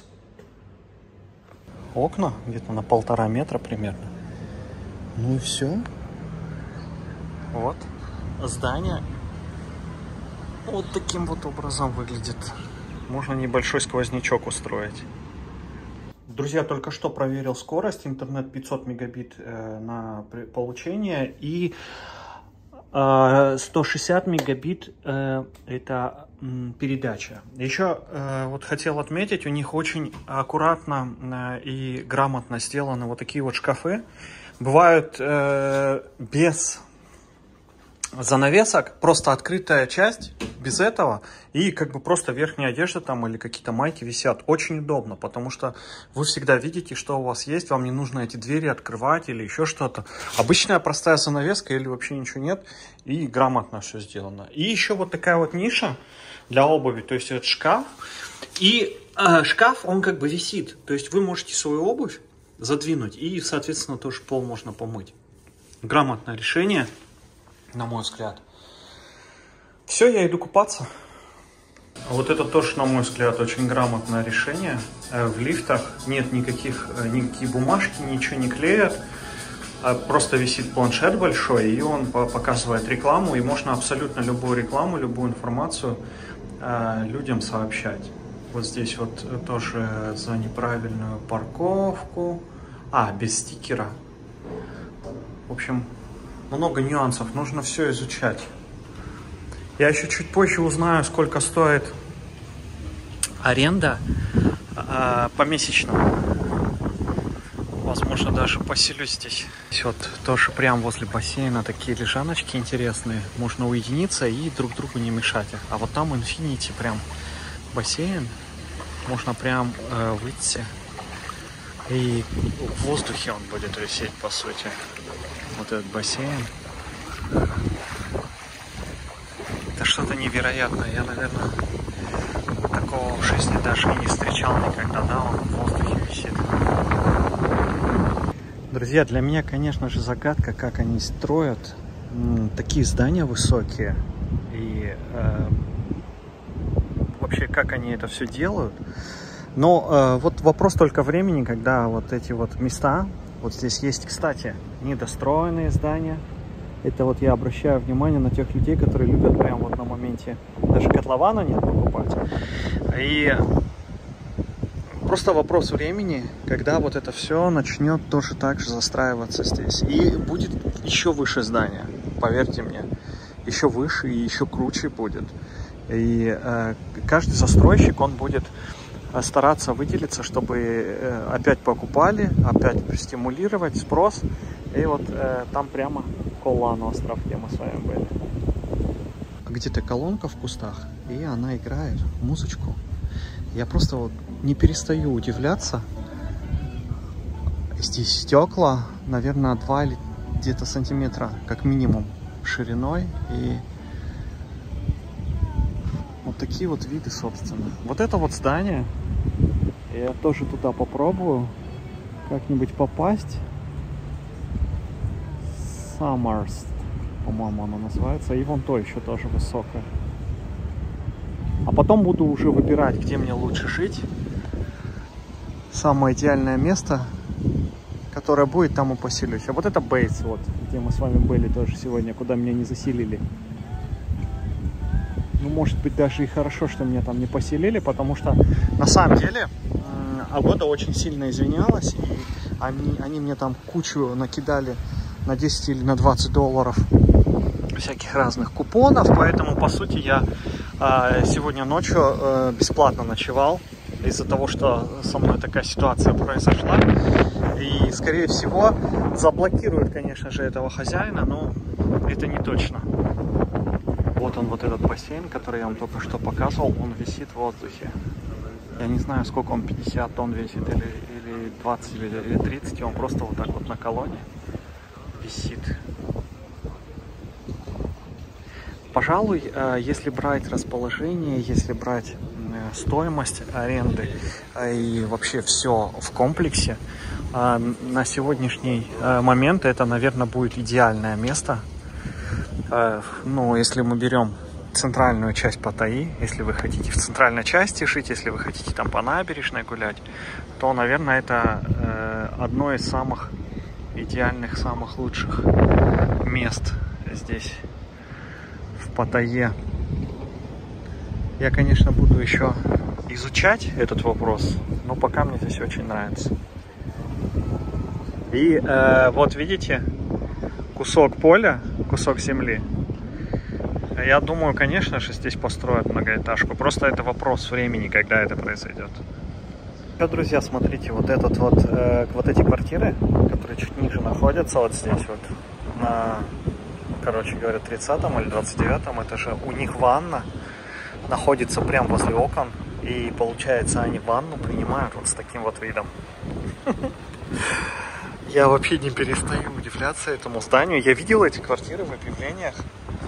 Окна где-то на 1,5 метра примерно. Ну и все. Вот. Здание вот таким вот образом выглядит. Можно небольшой сквознячок устроить. Друзья, только что проверил скорость. Интернет 500 мегабит на получение. И 160 мегабит это передача. Еще вот хотел отметить, у них очень аккуратно и грамотно сделаны вот такие вот шкафы. Бывают без занавесок, просто открытая часть, без этого, и как бы просто верхняя одежда там или какие-то майки висят. Очень удобно, потому что вы всегда видите, что у вас есть, вам не нужно эти двери открывать или еще что-то. Обычная простая занавеска или вообще ничего нет, и грамотно все сделано. И еще вот такая вот ниша для обуви, то есть это шкаф, и шкаф, он как бы висит, то есть вы можете свою обувь задвинуть, и, соответственно, тоже пол можно помыть. Грамотное решение, на мой взгляд. Все, я иду купаться. Вот это тоже, на мой взгляд, очень грамотное решение. В лифтах нет никакие бумажки, ничего не клеят. Просто висит планшет большой, и он показывает рекламу, и можно абсолютно любую рекламу, любую информацию людям сообщать. Вот здесь вот тоже за неправильную парковку. Без стикера. В общем, много нюансов, нужно все изучать. Я еще чуть позже узнаю, сколько стоит аренда помесячно. Возможно, даже поселюсь здесь. Вот тоже прям возле бассейна такие лежаночки интересные. Можно уединиться и друг другу не мешать. А вот там Infinity прям бассейн. Можно прям выйти. И в воздухе он будет висеть, по сути. Вот этот бассейн. Это что-то невероятное. Я, наверное, такого в жизни даже и не встречал никогда. Да, он в воздухе висит. Друзья, для меня, конечно же, загадка, как они строят такие здания высокие. И вообще, как они это все делают. Но вот вопрос только времени, когда вот эти вот места, вот здесь есть, кстати, недостроенные здания. Это вот я обращаю внимание на тех людей, которые любят прям вот на моменте даже котлована нет покупать. И просто вопрос времени, когда вот это все начнет тоже так же застраиваться здесь. И будет еще выше здание, поверьте мне. Еще выше и еще круче будет. И каждый застройщик, он будет стараться выделиться, чтобы опять покупали, опять стимулировать спрос. И вот там прямо Коллан остров, где мы с вами были. Где-то колонка в кустах, и она играет музычку. Я просто вот не перестаю удивляться. Здесь стекла, наверное, 2 или где-то сантиметра, как минимум, шириной. И вот такие вот виды, собственно. Вот это вот здание. Я тоже туда попробую как-нибудь попасть. Саммерс, по-моему, оно называется. И вон то еще тоже высокое. А потом буду уже выбирать, где мне лучше жить. Самое идеальное место, которое будет, там и поселюсь. А вот это Бейтс, вот, где мы с вами были тоже сегодня, куда меня не заселили. Ну, может быть, даже и хорошо, что меня там не поселили, потому что на самом деле Агода очень сильно извинялась, и они мне там кучу накидали на 10 или на 20 долларов всяких разных купонов, поэтому, по сути, я сегодня ночью бесплатно ночевал из-за того, что со мной такая ситуация произошла. И, скорее всего, заблокируют, конечно же, этого хозяина, но это не точно. Вот он, вот этот бассейн, который я вам только что показывал, он висит в воздухе. Я не знаю, сколько он, 50 тонн весит, или 20, или 30, и он просто вот так вот на колонне висит. Пожалуй, если брать расположение, если брать стоимость аренды и вообще все в комплексе, на сегодняшний момент это, наверное, будет идеальное место. Ну, если мы берем центральную часть Паттайи, если вы хотите в центральной части жить, если вы хотите там по набережной гулять, то, наверное, это одно из самых идеальных, самых лучших мест здесь, в Паттайе. Я, конечно, буду еще изучать этот вопрос, но пока мне здесь очень нравится. И вот видите, кусок поля, кусок земли. Я думаю, конечно же, здесь построят многоэтажку. Просто это вопрос времени, когда это произойдет. Друзья, смотрите, вот эти квартиры, которые чуть ниже находятся, вот здесь вот, на, короче говоря, 30-м или 29-м этаже, у них ванна находится прямо возле окон, и получается, они ванну принимают вот с таким вот видом. Я вообще не перестаю удивляться этому зданию. Я видел эти квартиры в объявлениях,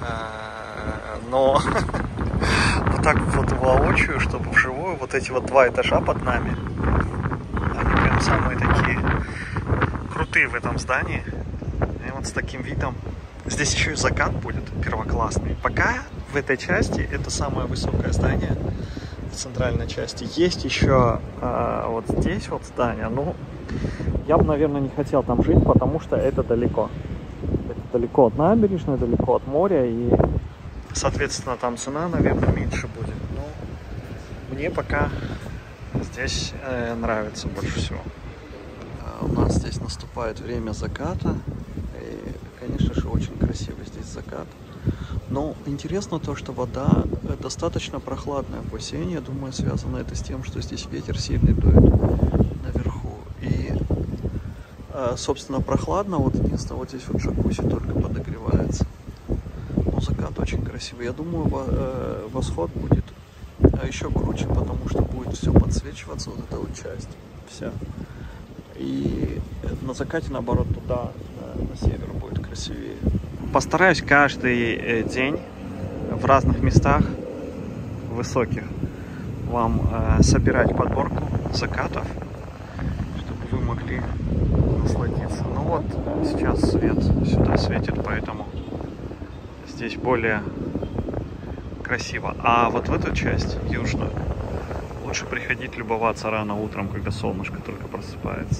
но вот так вот воочию, чтобы вживую, вот эти вот 2 этажа под нами, они прям самые такие крутые в этом здании. И вот с таким видом. Здесь еще и закат будет первоклассный. Пока в этой части это самое высокое здание в центральной части. Есть еще вот здесь вот здание. Ну, я бы, наверное, не хотел там жить, потому что это далеко. Это далеко от набережной, далеко от моря, и, соответственно, там цена, наверное, меньше будет. Но мне пока здесь нравится больше всего. У нас здесь наступает время заката, и, конечно же, очень красивый здесь закат. Но интересно то, что вода достаточно прохладная в бассейне. Я думаю, связано это с тем, что здесь ветер сильный дует наверху. И, собственно, прохладно. Вот единственное, вот здесь вот джакузи только подогревается. Но закат очень красивый. Я думаю, восход будет еще круче, потому что будет все подсвечиваться, вот эта вот часть вся. И на закате, наоборот, туда, на север будет красивее. Постараюсь каждый день в разных местах высоких вам собирать подборку закатов, чтобы вы могли насладиться. Ну вот, сейчас свет сюда светит, поэтому здесь более красиво. А вот в эту часть, южную, лучше приходить любоваться рано утром, когда солнышко только просыпается.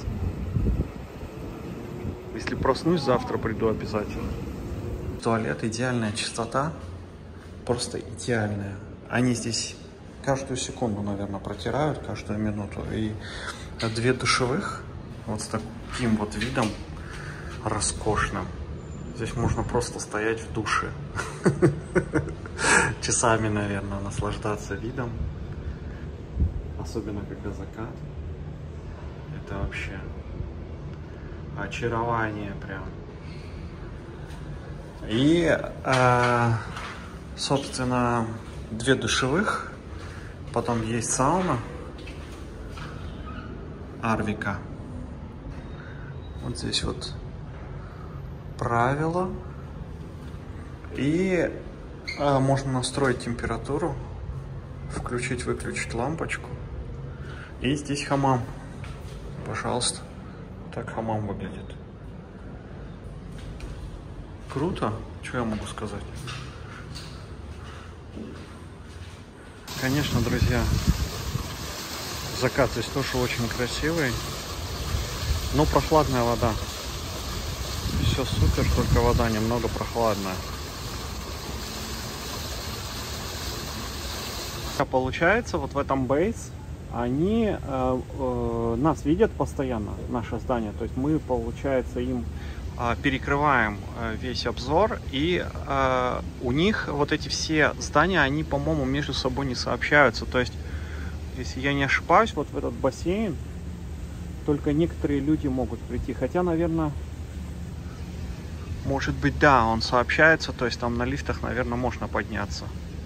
Если проснусь, завтра приду обязательно. Туалет, идеальная чистота, просто идеальная. Они здесь каждую секунду, наверное, протирают, каждую минуту. И 2 душевых, вот с таким вот видом роскошным. Здесь можно просто стоять в душе. Часами, наверное, наслаждаться видом. Особенно, когда закат. Это вообще очарование прям. И, собственно, 2 душевых. Потом есть сауна Арвика. Вот здесь вот правила. И можно настроить температуру, включить-выключить лампочку. И здесь хамам. Пожалуйста. Так хамам выглядит. Круто. Что я могу сказать? Конечно, друзья, закат здесь тоже очень красивый. Но прохладная вода. Все супер, только вода немного прохладная. Получается, вот в этом бейс они нас видят постоянно, наше здание. То есть мы, получается, им перекрываем весь обзор. И у них вот эти все здания, они, по-моему, между собой не сообщаются. То есть, если я не ошибаюсь, вот в этот бассейн только некоторые люди могут прийти. Хотя, наверное, может быть, да, он сообщается. То есть там на лифтах, наверное, можно подняться.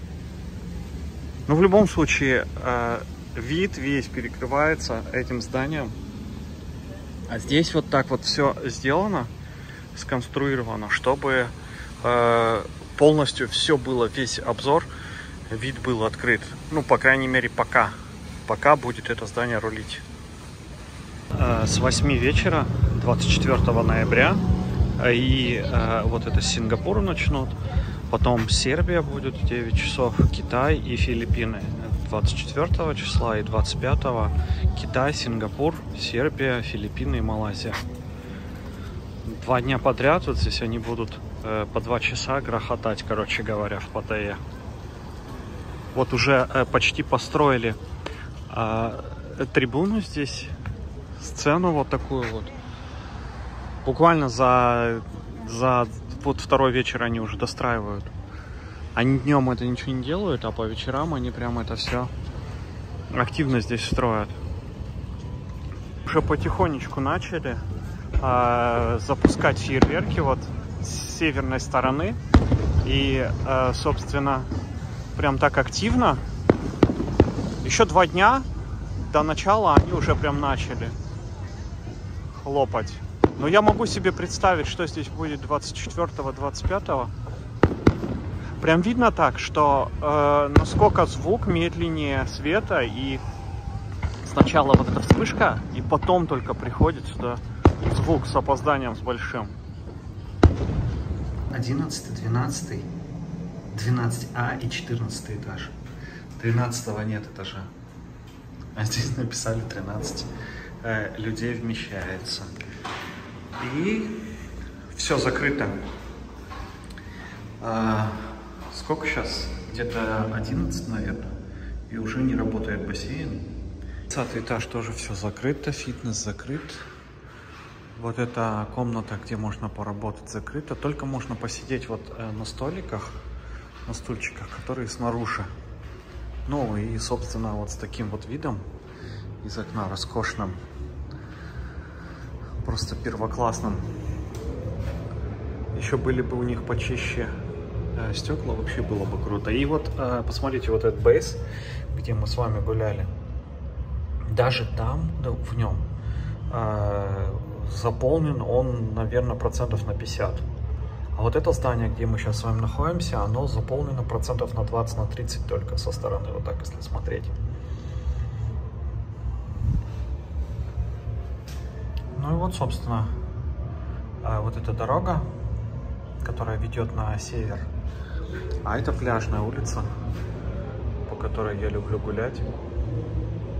Но в любом случае, вид весь перекрывается этим зданием. А здесь вот так вот все сделано, сконструировано, чтобы полностью все было, весь обзор, вид был открыт. Ну, по крайней мере, пока будет это здание рулить. С 8 вечера 24 ноября и вот это Сингапур начнут. Потом Сербия будет в 9 часов, Китай и Филиппины 24 числа и 25 Китай, Сингапур, Сербия, Филиппины и Малайзия. 2 дня подряд вот здесь они будут по 2 часа грохотать, короче говоря, в Паттайе. Вот уже почти построили трибуну здесь, сцену вот такую вот. Буквально за вот 2-й вечер они уже достраивают. Они днем это ничего не делают, а по вечерам они прям это все активно здесь строят. Уже потихонечку начали запускать фейерверки вот с северной стороны. И, собственно, прям так активно. Еще 2 дня до начала они уже прям начали хлопать. Но я могу себе представить, что здесь будет 24-25. Прям видно так, что насколько звук медленнее света, и сначала вот эта вспышка, и потом только приходит сюда звук с опозданием, с большим. 11, 12, 12А и 14 этаж. 13-го нет этажа. А здесь написали 13 людей вмещается. И все закрыто. Сколько сейчас? Где-то 11, наверное. И уже не работает бассейн. 20 этаж тоже все закрыто. Фитнес закрыт. Вот эта комната, где можно поработать, закрыта. Только можно посидеть вот на столиках, на стульчиках, которые снаружи. Ну и, собственно, вот с таким вот видом из окна роскошным. Просто первоклассным. Еще были бы у них почище стекла, вообще было бы круто. И вот посмотрите, вот этот бейс, где мы с вами гуляли, даже там, да, в нем заполнен он, наверное, процентов на 50. А вот это здание, где мы сейчас с вами находимся, оно заполнено процентов на 20, на 30 только со стороны, вот так, если смотреть. Ну и вот, собственно, вот эта дорога, которая ведет на север. А это пляжная улица, по которой я люблю гулять.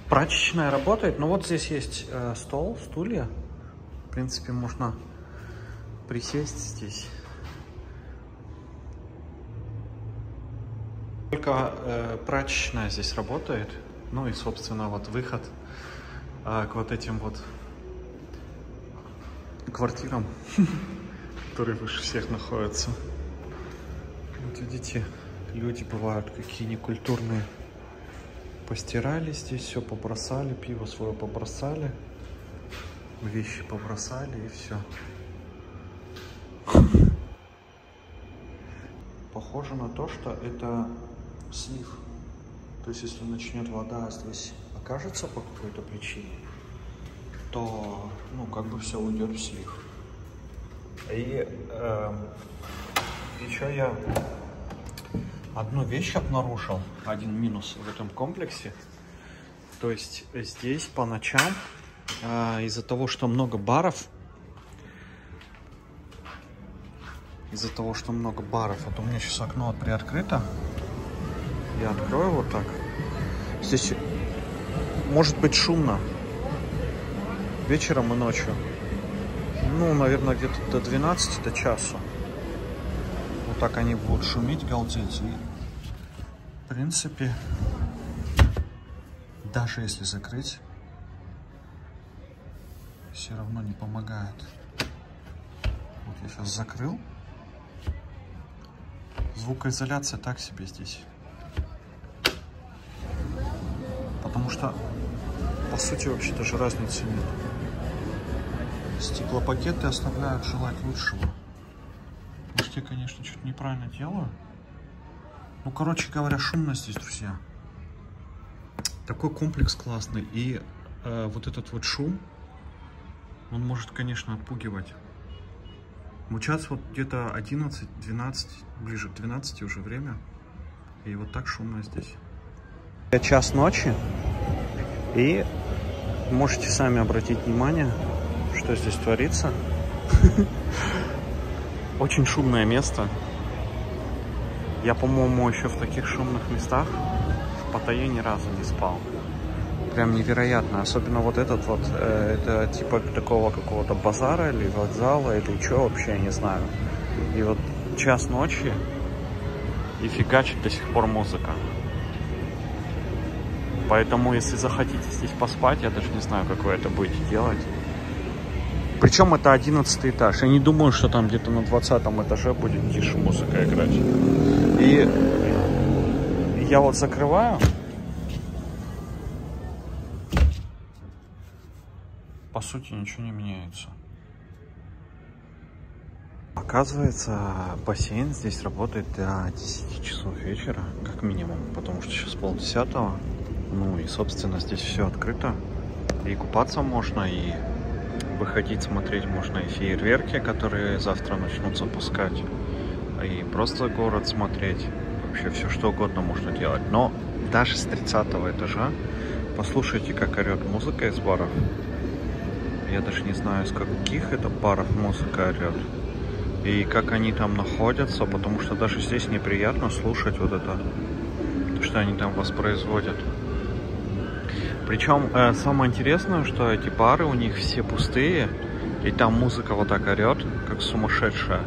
Прачечная работает, но вот здесь есть стол, стулья. В принципе, можно присесть здесь. Только прачечная здесь работает. Ну и, собственно, вот выход к вот этим вот квартирам, которые выше всех находятся. Вот видите, люди бывают какие некультурные. Постирали здесь, все побросали, пиво свое побросали, вещи побросали и все. Похоже на то, что это слив. То есть, если начнет вода здесь окажется по какой-то причине, то, ну, как бы все уйдет в слив. И еще я одну вещь обнаружил, один минус в этом комплексе. То есть здесь по ночам, из-за того, что много баров, вот у меня сейчас окно приоткрыто, я открою вот так, здесь может быть шумно вечером и ночью, ну, наверное, где-то до 12, до часу. Вот так они будут шуметь, галдеть. И, в принципе, даже если закрыть, все равно не помогает. Вот я сейчас закрыл. Звукоизоляция так себе здесь. Потому что, по сути, вообще даже разницы нет. Стеклопакеты оставляют желать лучшего. Может, я, конечно, что-то неправильно делаю. Ну, короче говоря, шумно здесь, друзья. Такой комплекс классный. И вот этот вот шум, он может, конечно, отпугивать. Вот сейчас вот где-то 11-12, ближе к 12 уже время. И вот так шумно здесь. Час ночи. И можете сами обратить внимание, что здесь творится. Очень шумное место. Я, по-моему, еще в таких шумных местах в Паттайе ни разу не спал. Прям невероятно. Особенно вот этот вот, это типа такого какого-то базара или вокзала, или что вообще, я не знаю. И вот час ночи и фигачит до сих пор музыка. Поэтому, если захотите здесь поспать, я даже не знаю, как вы это будете делать. Причем это 11 этаж. Я не думаю, что там где-то на 20 этаже будет тише музыка играть. И я вот закрываю. По сути, ничего не меняется. Оказывается, бассейн здесь работает до 10 часов вечера, как минимум. Потому что сейчас 9:30. Ну и, собственно, здесь все открыто. И купаться можно, и выходить смотреть можно и фейерверки, которые завтра начнут запускать. И просто город смотреть. Вообще все что угодно можно делать. Но даже с 30-го этажа послушайте, как орет музыка из баров. Я даже не знаю, с каких это баров музыка орет. И как они там находятся, потому что даже здесь неприятно слушать вот это, что они там воспроизводят. Причем самое интересное, что эти бары у них все пустые, и там музыка вот так орет, как сумасшедшая.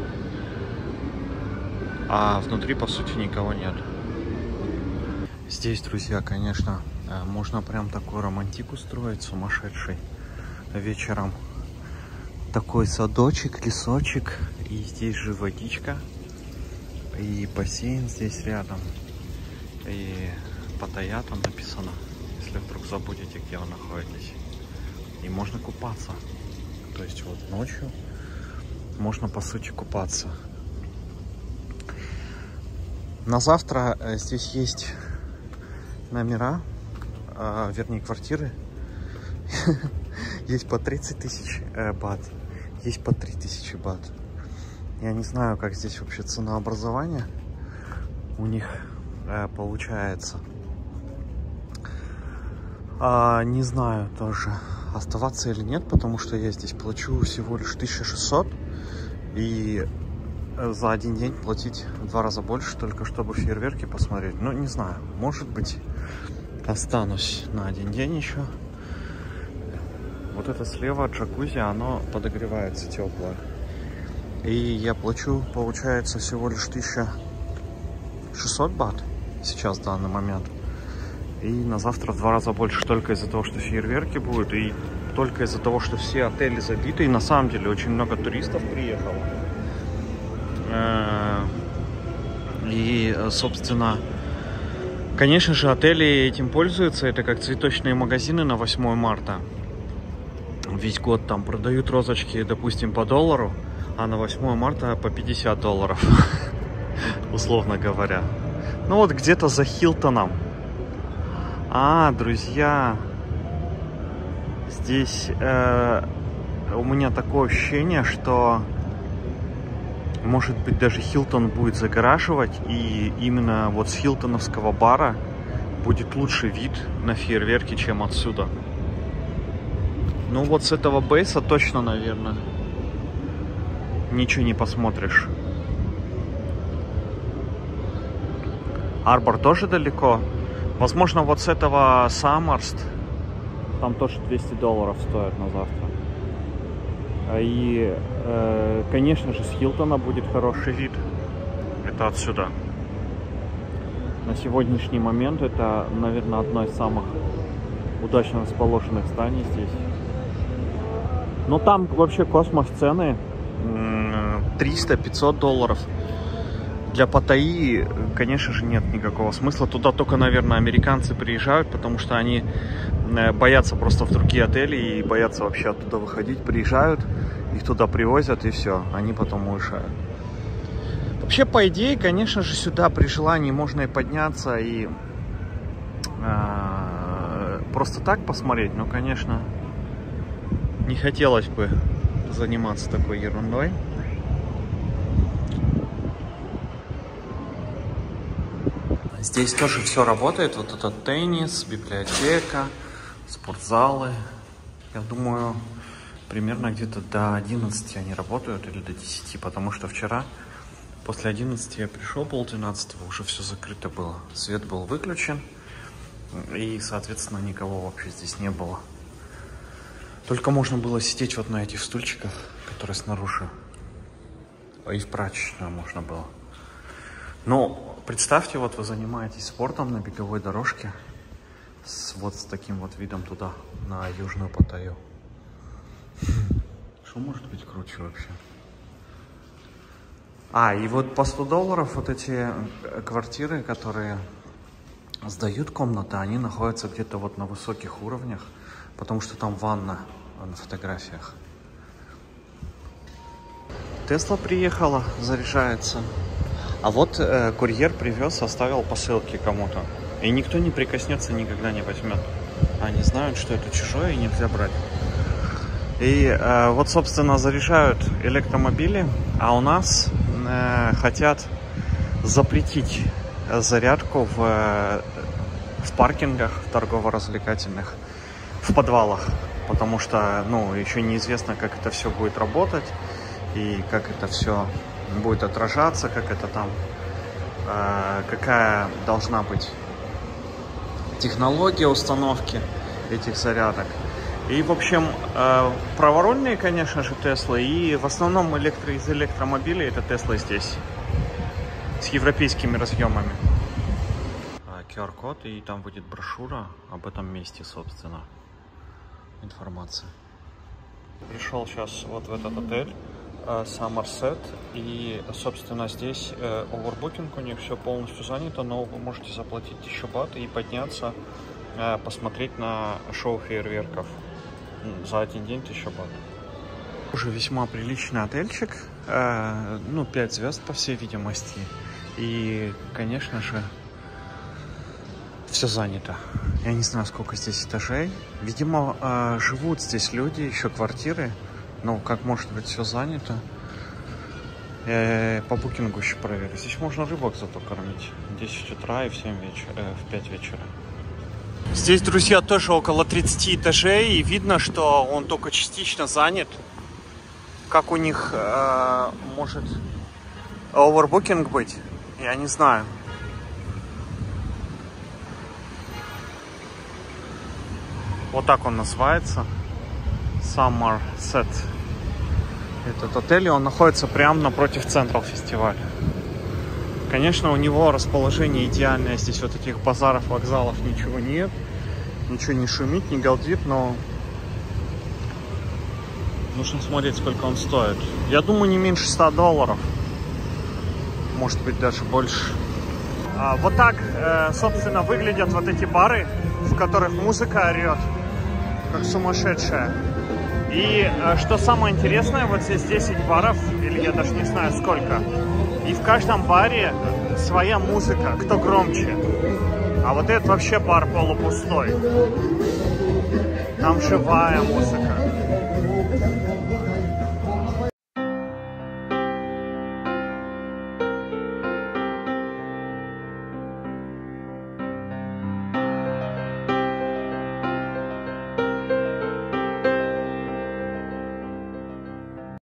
А внутри, по сути, никого нет. Здесь, друзья, конечно, можно прям такой романтик устроить, сумасшедший. Вечером такой садочек, лесочек, и здесь же водичка, и бассейн здесь рядом, и Паттайя там написано, если вдруг забудете, где вы находитесь. И можно купаться, то есть вот ночью можно, по сути, купаться. На завтра здесь есть номера, вернее квартиры. Есть по 30 тысяч бат, есть по 3000 бат. Я не знаю, как здесь вообще ценообразование у них получается. Не знаю тоже, оставаться или нет, потому что я здесь плачу всего лишь 1600. И за один день платить в 2 раза больше, только чтобы фейерверки посмотреть. Ну, не знаю, может быть, останусь на один день еще. Вот это слева джакузи, оно подогревается теплое. И я плачу, получается, всего лишь 1600 бат сейчас в данный момент. И на завтра в 2 раза больше только из-за того, что фейерверки будут. И только из-за того, что все отели забиты. И на самом деле очень много туристов приехало. И, собственно, конечно же, отели этим пользуются. Это как цветочные магазины на 8 марта. Весь год там продают розочки, допустим, по $1, а на 8 марта по $50, условно говоря. Ну вот где-то за Хилтоном. Друзья, здесь у меня такое ощущение, что, может быть, даже Хилтон будет загораживать, и именно вот с хилтоновского бара будет лучший вид на фейерверки, чем отсюда. Ну вот с этого бейса точно, наверное, ничего не посмотришь. Арбор тоже далеко. Возможно, вот с этого Саммерст, там тоже $200 стоит на завтра. И, конечно же, с Хилтона будет хороший вид. Это отсюда. На сегодняшний момент это, наверное, одно из самых удачно расположенных зданий здесь. Но там вообще космос цены. $300-500. Для Паттайи, конечно же, нет никакого смысла. Туда только, наверное, американцы приезжают, потому что они боятся просто в другие отели и боятся вообще оттуда выходить. Приезжают, их туда привозят, и все, они потом уезжают. Вообще, по идее, конечно же, сюда при желании можно и подняться, и просто так посмотреть. Но, конечно, не хотелось бы заниматься такой ерундой. Здесь тоже все работает. Вот этот теннис, библиотека, спортзалы. Я думаю, примерно где-то до 11 они работают или до 10, потому что вчера после 11 я пришел, 11:30, уже все закрыто было. Свет был выключен, и, соответственно, никого вообще здесь не было. Только можно было сидеть вот на этих стульчиках, которые снаружи, и в прачечную можно было. Но представьте, вот вы занимаетесь спортом на беговой дорожке вот с таким вот видом туда, на Южную Паттайю. Что может быть круче вообще? И вот по $100 вот эти квартиры, которые сдают комнаты, они находятся где-то вот на высоких уровнях, потому что там ванна на фотографиях. Тесла приехала, заряжается. А вот курьер привез, оставил посылки кому-то. И никто не прикоснется, никогда не возьмет. Они знают, что это чужое и нельзя брать. И вот, собственно, заряжают электромобили, а у нас хотят запретить зарядку в паркингах торгово-развлекательных, в подвалах. Потому что, еще неизвестно, как это все будет работать и как это все будет отражаться, как это там, какая должна быть технология установки этих зарядок. И, в общем, праворульные, конечно же, Теслы, и в основном из электромобилей это Теслы здесь, с европейскими разъемами. QR-код, и там будет брошюра об этом месте, собственно, информация. Пришел сейчас вот в этот отель Somerset, и, собственно, здесь овербукинг, у них все полностью занято, но вы можете заплатить 1000 бат и подняться, посмотреть на шоу фейерверков за один день 1000 бат. Уже весьма приличный отельчик, 5 звезд, по всей видимости, и, конечно же, все занято. Я не знаю, сколько здесь этажей. Видимо, живут здесь люди, еще квартиры. Ну, как может быть все занято? По букингу еще проверю. Здесь можно рыбок зато кормить. В 10 утра и в 5 вечера. Здесь, друзья, тоже около 30 этажей. И видно, что он только частично занят. Как у них может овербукинг быть? Я не знаю. Вот так он называется. Somerset. Этот отель, и он находится прямо напротив центра фестиваля. Конечно, у него расположение идеальное. Здесь вот таких базаров, вокзалов ничего нет. Ничего не шумит, не галдит, но нужно смотреть, сколько он стоит. Я думаю, не меньше $100. Может быть, даже больше. Вот так, собственно, выглядят вот эти бары, в которых музыка орет, как сумасшедшая. И что самое интересное, вот здесь 10 баров, или я даже не знаю сколько. И в каждом баре своя музыка, кто громче. А вот этот вообще бар полупустой. Там живая музыка.